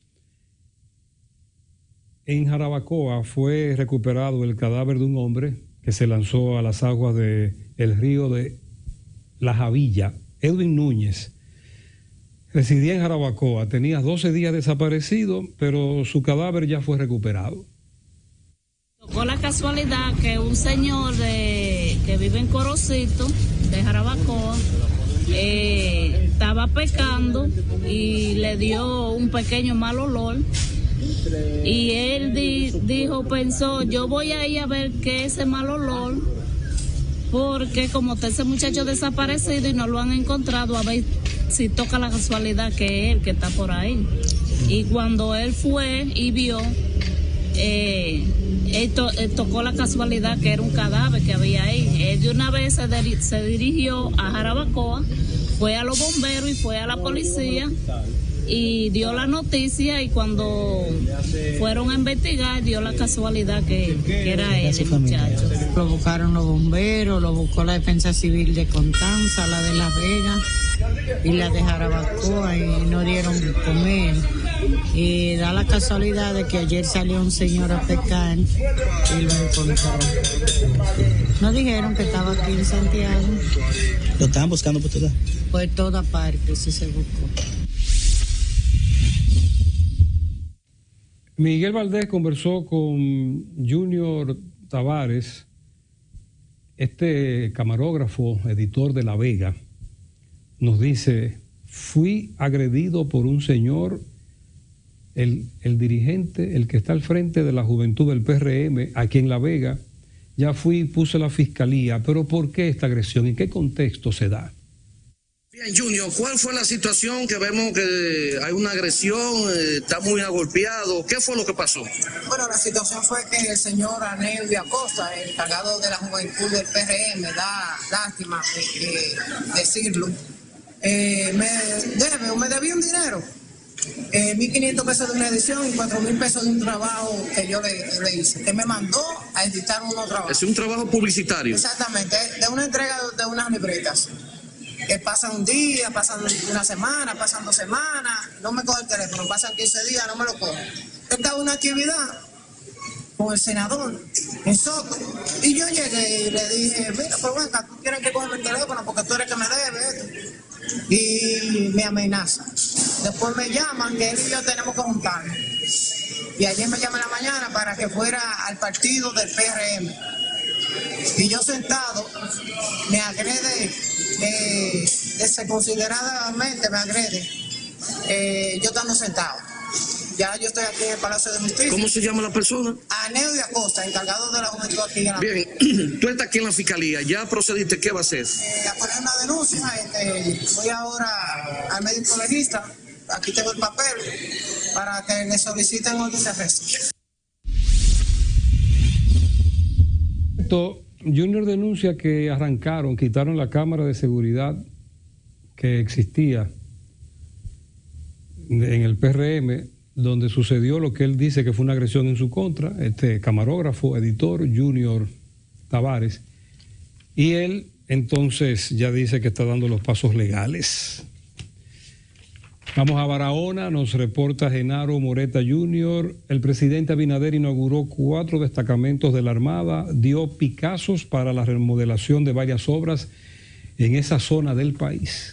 en Jarabacoa fue recuperado el cadáver de un hombre que se lanzó a las aguas del río de La Javilla. Edwin Núñez residía en Jarabacoa, tenía doce días desaparecido, pero su cadáver ya fue recuperado. Tocó la casualidad que un señor de, que vive en Corocito, de Jarabacoa, eh, estaba pescando y le dio un pequeño mal olor. Y él di, dijo, pensó, yo voy a ir a ver qué es ese mal olor, porque como está ese muchacho desaparecido y no lo han encontrado, a ver si toca la casualidad que es él que está por ahí. Y cuando él fue y vio, eh, él, to, él tocó la casualidad que era un cadáver que había ahí. Él de una vez se, de, se dirigió a Jarabacoa, fue a los bomberos y fue a la policía y dio la noticia, y cuando fueron a investigar dio la casualidad que, que era él, el muchacho. Lo buscaron los bomberos, lo buscó la Defensa Civil de Constanza, la de Las Vegas y la de Jarabacoa, y no dieron con él. Y da la casualidad de que ayer salió un señor a pescar y lo encontró. Nos dijeron que estaba aquí en Santiago. ¿Lo estaban buscando por todas? Por todas partes, sí se buscó. Miguel Valdés conversó con Junior Tavares, este camarógrafo, editor de La Vega. Nos dice, fui agredido por un señor, el, el dirigente, el que está al frente de la juventud del P R M, aquí en La Vega. Ya fui y puse la fiscalía, pero ¿por qué esta agresión? ¿En qué contexto se da? Bien, Junior, ¿cuál fue la situación que vemos que hay una agresión, eh, está muy agolpeado? ¿Qué fue lo que pasó? Bueno, la situación fue que el señor Anel de Acosta, el encargado de la juventud del P R M, da lástima de, de decirlo, eh, me debe o me debía un dinero, eh, mil quinientos pesos de una edición y cuatro mil pesos de un trabajo que yo le, le hice, que me mandó a editar unos trabajos. Es un trabajo publicitario. Exactamente, de una entrega de unas libretas. Que pasan un día, pasan una semana, pasan dos semanas, no me coge el teléfono, pasan quince días, no me lo coge. Estaba en una actividad con el senador en Soto, y yo llegué y le dije, mira, pero venga, tú quieres que coge el teléfono porque tú eres que me debe, y me amenaza. Después me llaman que él y yo tenemos que juntarnos. Y ayer me llaman en la mañana para que fuera al partido del P R M. Y yo sentado, me agrede, eh, desconsideradamente me agrede, eh, yo estando sentado. Ya yo estoy aquí en el Palacio de Justicia. ¿Cómo se llama la persona? Anel de Acosta, encargado de la juventud aquí en la... Bien, tú estás aquí en la fiscalía, ya procediste, ¿qué va a hacer? Eh, a poner una denuncia, este, voy ahora al médico legista, aquí tengo el papel, para que le soliciten orden de arresto. Junior denuncia que arrancaron, quitaron la cámara de seguridad que existía en el P R M, donde sucedió lo que él dice que fue una agresión en su contra, este camarógrafo, editor, Junior Tavares, y él entonces ya dice que está dando los pasos legales. Vamos a Barahona, nos reporta Genaro Moreta junior El presidente Abinader inauguró cuatro destacamentos de la Armada, dio picazos para la remodelación de varias obras en esa zona del país.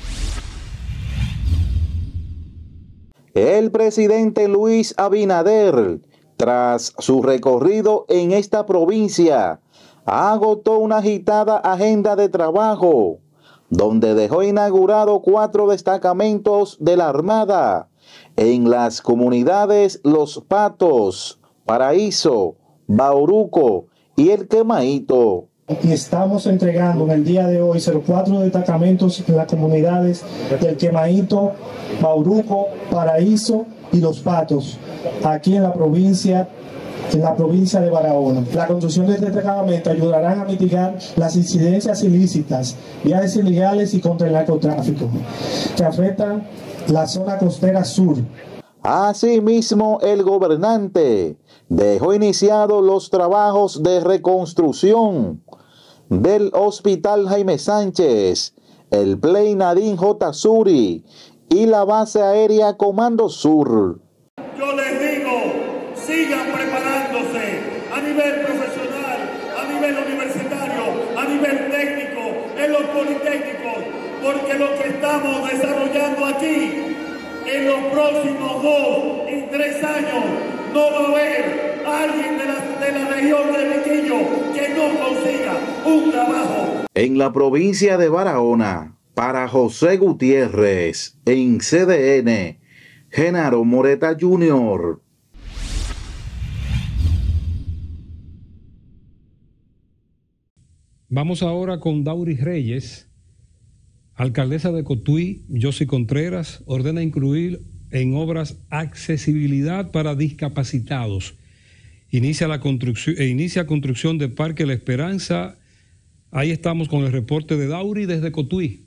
El presidente Luis Abinader, tras su recorrido en esta provincia, agotó una agitada agenda de trabajo, donde dejó inaugurado cuatro destacamentos de la Armada en las comunidades Los Patos, Paraíso, Bauruco y El Quemaito. Y estamos entregando en el día de hoy cuatro destacamentos en las comunidades del Quemaito, Bauruco, Paraíso y Los Patos, aquí en la provincia en la provincia de Barahona. La construcción de este destacamento ayudará a mitigar las incidencias ilícitas, viajes ilegales y contra el narcotráfico que afectan la zona costera sur. Asimismo, el gobernante dejó iniciados los trabajos de reconstrucción del Hospital Jaime Sánchez, el Play Nadine J. Suri y la base aérea Comando Sur. Yo les digo, sigan preparándose a nivel profesional, a nivel universitario, a nivel técnico, en los politécnicos, porque lo que estamos desarrollando aquí, en los próximos dos y tres años, no va a haber alguien de la, de la región de Miquillo que no consiga un trabajo. En la provincia de Barahona, Para José Gutiérrez, en C D N, Genaro Moreta junior Vamos ahora con Dauris Reyes. Alcaldesa de Cotuí, Yossi Contreras, ordena incluir en obras accesibilidad para discapacitados. Inicia la construcción, e inicia construcción de Parque La Esperanza. Ahí estamos con el reporte de Dauri desde Cotuí.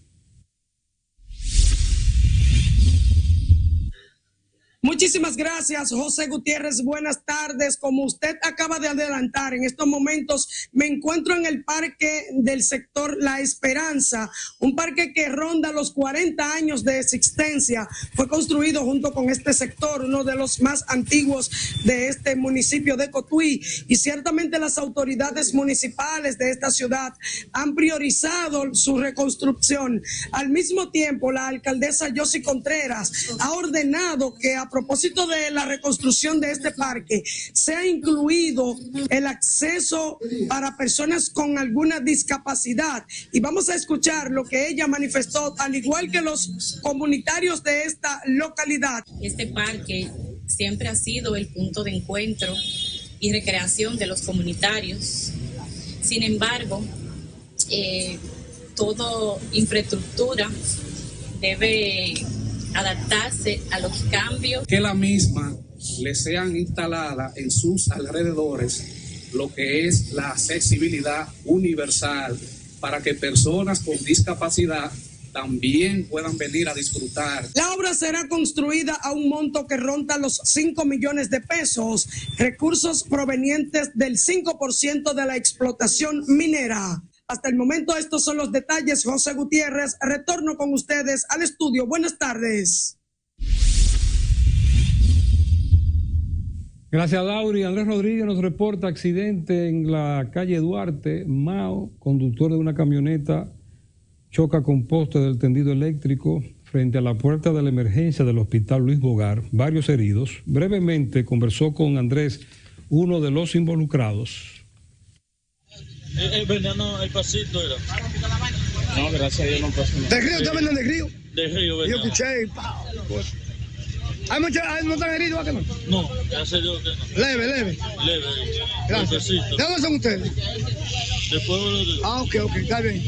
Muchísimas gracias, José Gutiérrez. Buenas tardes. Como usted acaba de adelantar, en estos momentos me encuentro en el parque del sector La Esperanza, un parque que ronda los cuarenta años de existencia. Fue construido junto con este sector, uno de los más antiguos de este municipio de Cotuí, y ciertamente las autoridades municipales de esta ciudad han priorizado su reconstrucción. Al mismo tiempo, la alcaldesa Yossi Contreras ha ordenado que a propósito de la reconstrucción de este parque, se ha incluido el acceso para personas con alguna discapacidad. Y vamos a escuchar lo que ella manifestó, al igual que los comunitarios de esta localidad. Este parque siempre ha sido el punto de encuentro y recreación de los comunitarios. Sin embargo, eh, toda infraestructura debe adaptarse a los cambios. Que la misma le sean instaladas en sus alrededores lo que es la accesibilidad universal para que personas con discapacidad también puedan venir a disfrutar. La obra será construida a un monto que ronda los cinco millones de pesos, recursos provenientes del cinco por ciento de la explotación minera. Hasta el momento estos son los detalles. José Gutiérrez, retorno con ustedes al estudio. Buenas tardes. Gracias, Dauri. Andrés Rodríguez nos reporta accidente en la calle Duarte. Mao, conductor de una camioneta, choca con poste del tendido eléctrico frente a la puerta de la emergencia del hospital Luis Bogar. Varios heridos. Brevemente conversó con Andrés, uno de los involucrados. El, el veneno, el pasito era. No, gracias a Dios no pasó nada. ¿De Río? ¿Está vendiendo de Río? De Río, ¿verdad? Yo escuché. Pues. ¿Hay muchos, no están heridos acá no? No, gracias a Dios que no. Leve, leve. Leve. Gracias. ¿De dónde son ustedes? De Pueblo de Río. Ah, ok, ok, está bien.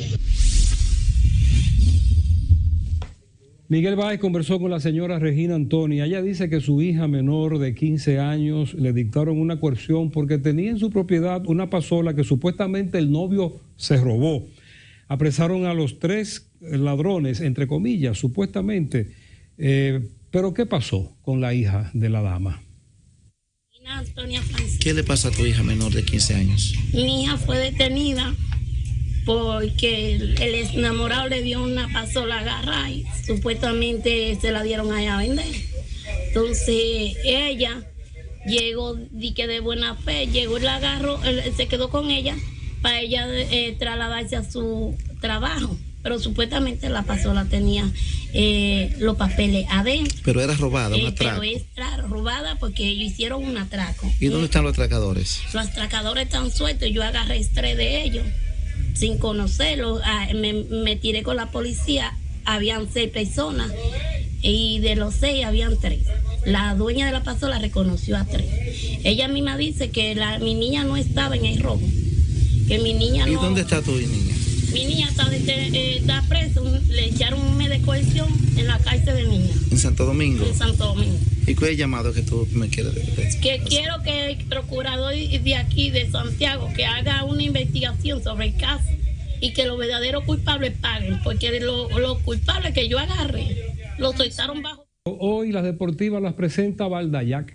Miguel Báez conversó con la señora Regina Antonia. Ella dice que su hija menor de quince años le dictaron una coerción porque tenía en su propiedad una pasola que supuestamente el novio se robó. Apresaron a los tres ladrones, entre comillas, supuestamente. Eh, pero ¿qué pasó con la hija de la dama? Antonia Francisco. ¿Qué le pasa a tu hija menor de quince años? Mi hija fue detenida porque el enamorado le dio una pasola agarrada y supuestamente se la dieron allá a vender. Entonces ella llegó, di que de buena fe, llegó y la agarró, él, se quedó con ella para ella eh, trasladarse a su trabajo. Pero supuestamente la pasola tenía eh, los papeles adentro. Pero era robada, un eh, atraco. Pero es claro, robada porque ellos hicieron un atraco. ¿Y dónde están los atracadores? Los atracadores están sueltos, yo agarré tres de ellos. Sin conocerlo, me, me tiré con la policía, habían seis personas y de los seis habían tres. La dueña de la pasola reconoció a tres. Ella misma dice que la, mi niña no estaba en el robo, que mi niña no... ¿Y dónde está tu niña? Mi niña está, eh, está presa, le echaron un mes de coerción en la cárcel de niña. ¿En Santo Domingo? En Santo Domingo. ¿Y cuál es el llamado que tú me quieres decir? Que quiero que el procurador de aquí, de Santiago, que haga una investigación sobre el caso y que los verdaderos culpables paguen, porque los lo culpables que yo agarré, los soltaron bajo. Hoy las deportivas las presenta Valdayac.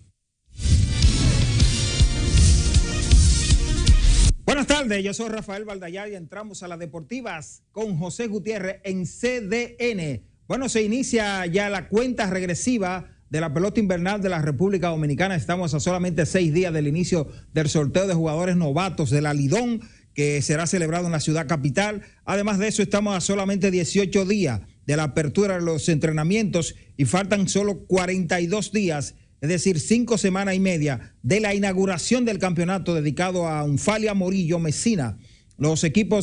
Buenas tardes, yo soy Rafael Valdayar y entramos a las deportivas con José Gutiérrez en C D N. Bueno, se inicia ya la cuenta regresiva de la pelota invernal de la República Dominicana. Estamos a solamente seis días del inicio del sorteo de jugadores novatos de la Lidón, que será celebrado en la ciudad capital. Además de eso, estamos a solamente dieciocho días de la apertura de los entrenamientos y faltan solo cuarenta y dos días, es decir, cinco semanas y media de la inauguración del campeonato dedicado a Unfalia Morillo Mesina. Los equipos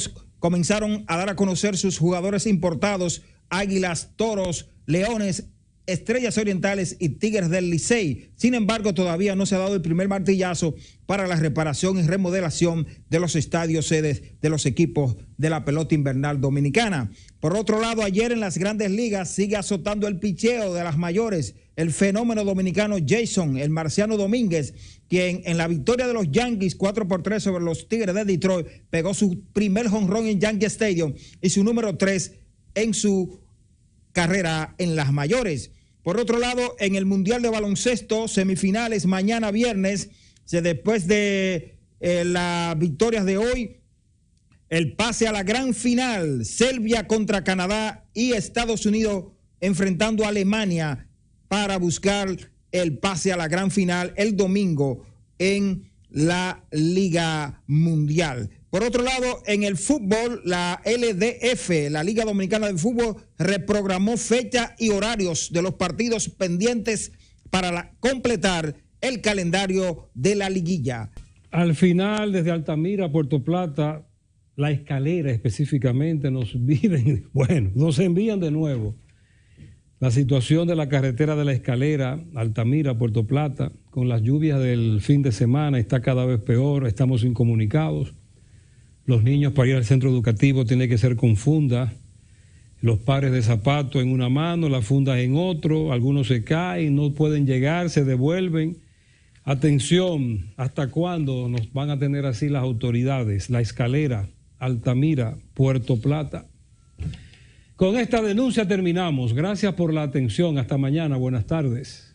comenzaron a dar a conocer sus jugadores importados, Águilas, Toros, Leones, Estrellas Orientales y Tigres del Licey. Sin embargo, todavía no se ha dado el primer martillazo para la reparación y remodelación de los estadios sedes de los equipos de la pelota invernal dominicana. Por otro lado, ayer en las Grandes Ligas sigue azotando el picheo de las mayores el fenómeno dominicano Jason, el Marciano Domínguez, quien en la victoria de los Yankees cuatro por tres sobre los Tigres de Detroit pegó su primer jonrón en Yankee Stadium y su número tres en su carrera en las mayores. Por otro lado, en el Mundial de Baloncesto, semifinales mañana viernes, después de eh, las victorias de hoy, el pase a la gran final, Serbia contra Canadá y Estados Unidos enfrentando a Alemania para buscar el pase a la gran final el domingo en la Liga Mundial. Por otro lado, en el fútbol, la L D F, la Liga Dominicana de Fútbol, reprogramó fecha y horarios de los partidos pendientes para la, completar el calendario de la liguilla. Al final, desde Altamira a Puerto Plata, La Escalera específicamente, nos viven, bueno, nos envían de nuevo la situación de la carretera de La Escalera, Altamira, Puerto Plata, con las lluvias del fin de semana, está cada vez peor, estamos incomunicados. Los niños para ir al centro educativo tienen que ser con funda, los pares de zapatos en una mano, las fundas en otro, algunos se caen, no pueden llegar, se devuelven. Atención, ¿hasta cuándo nos van a tener así las autoridades? La Escalera, Altamira, Puerto Plata. Con esta denuncia terminamos. Gracias por la atención. Hasta mañana. Buenas tardes.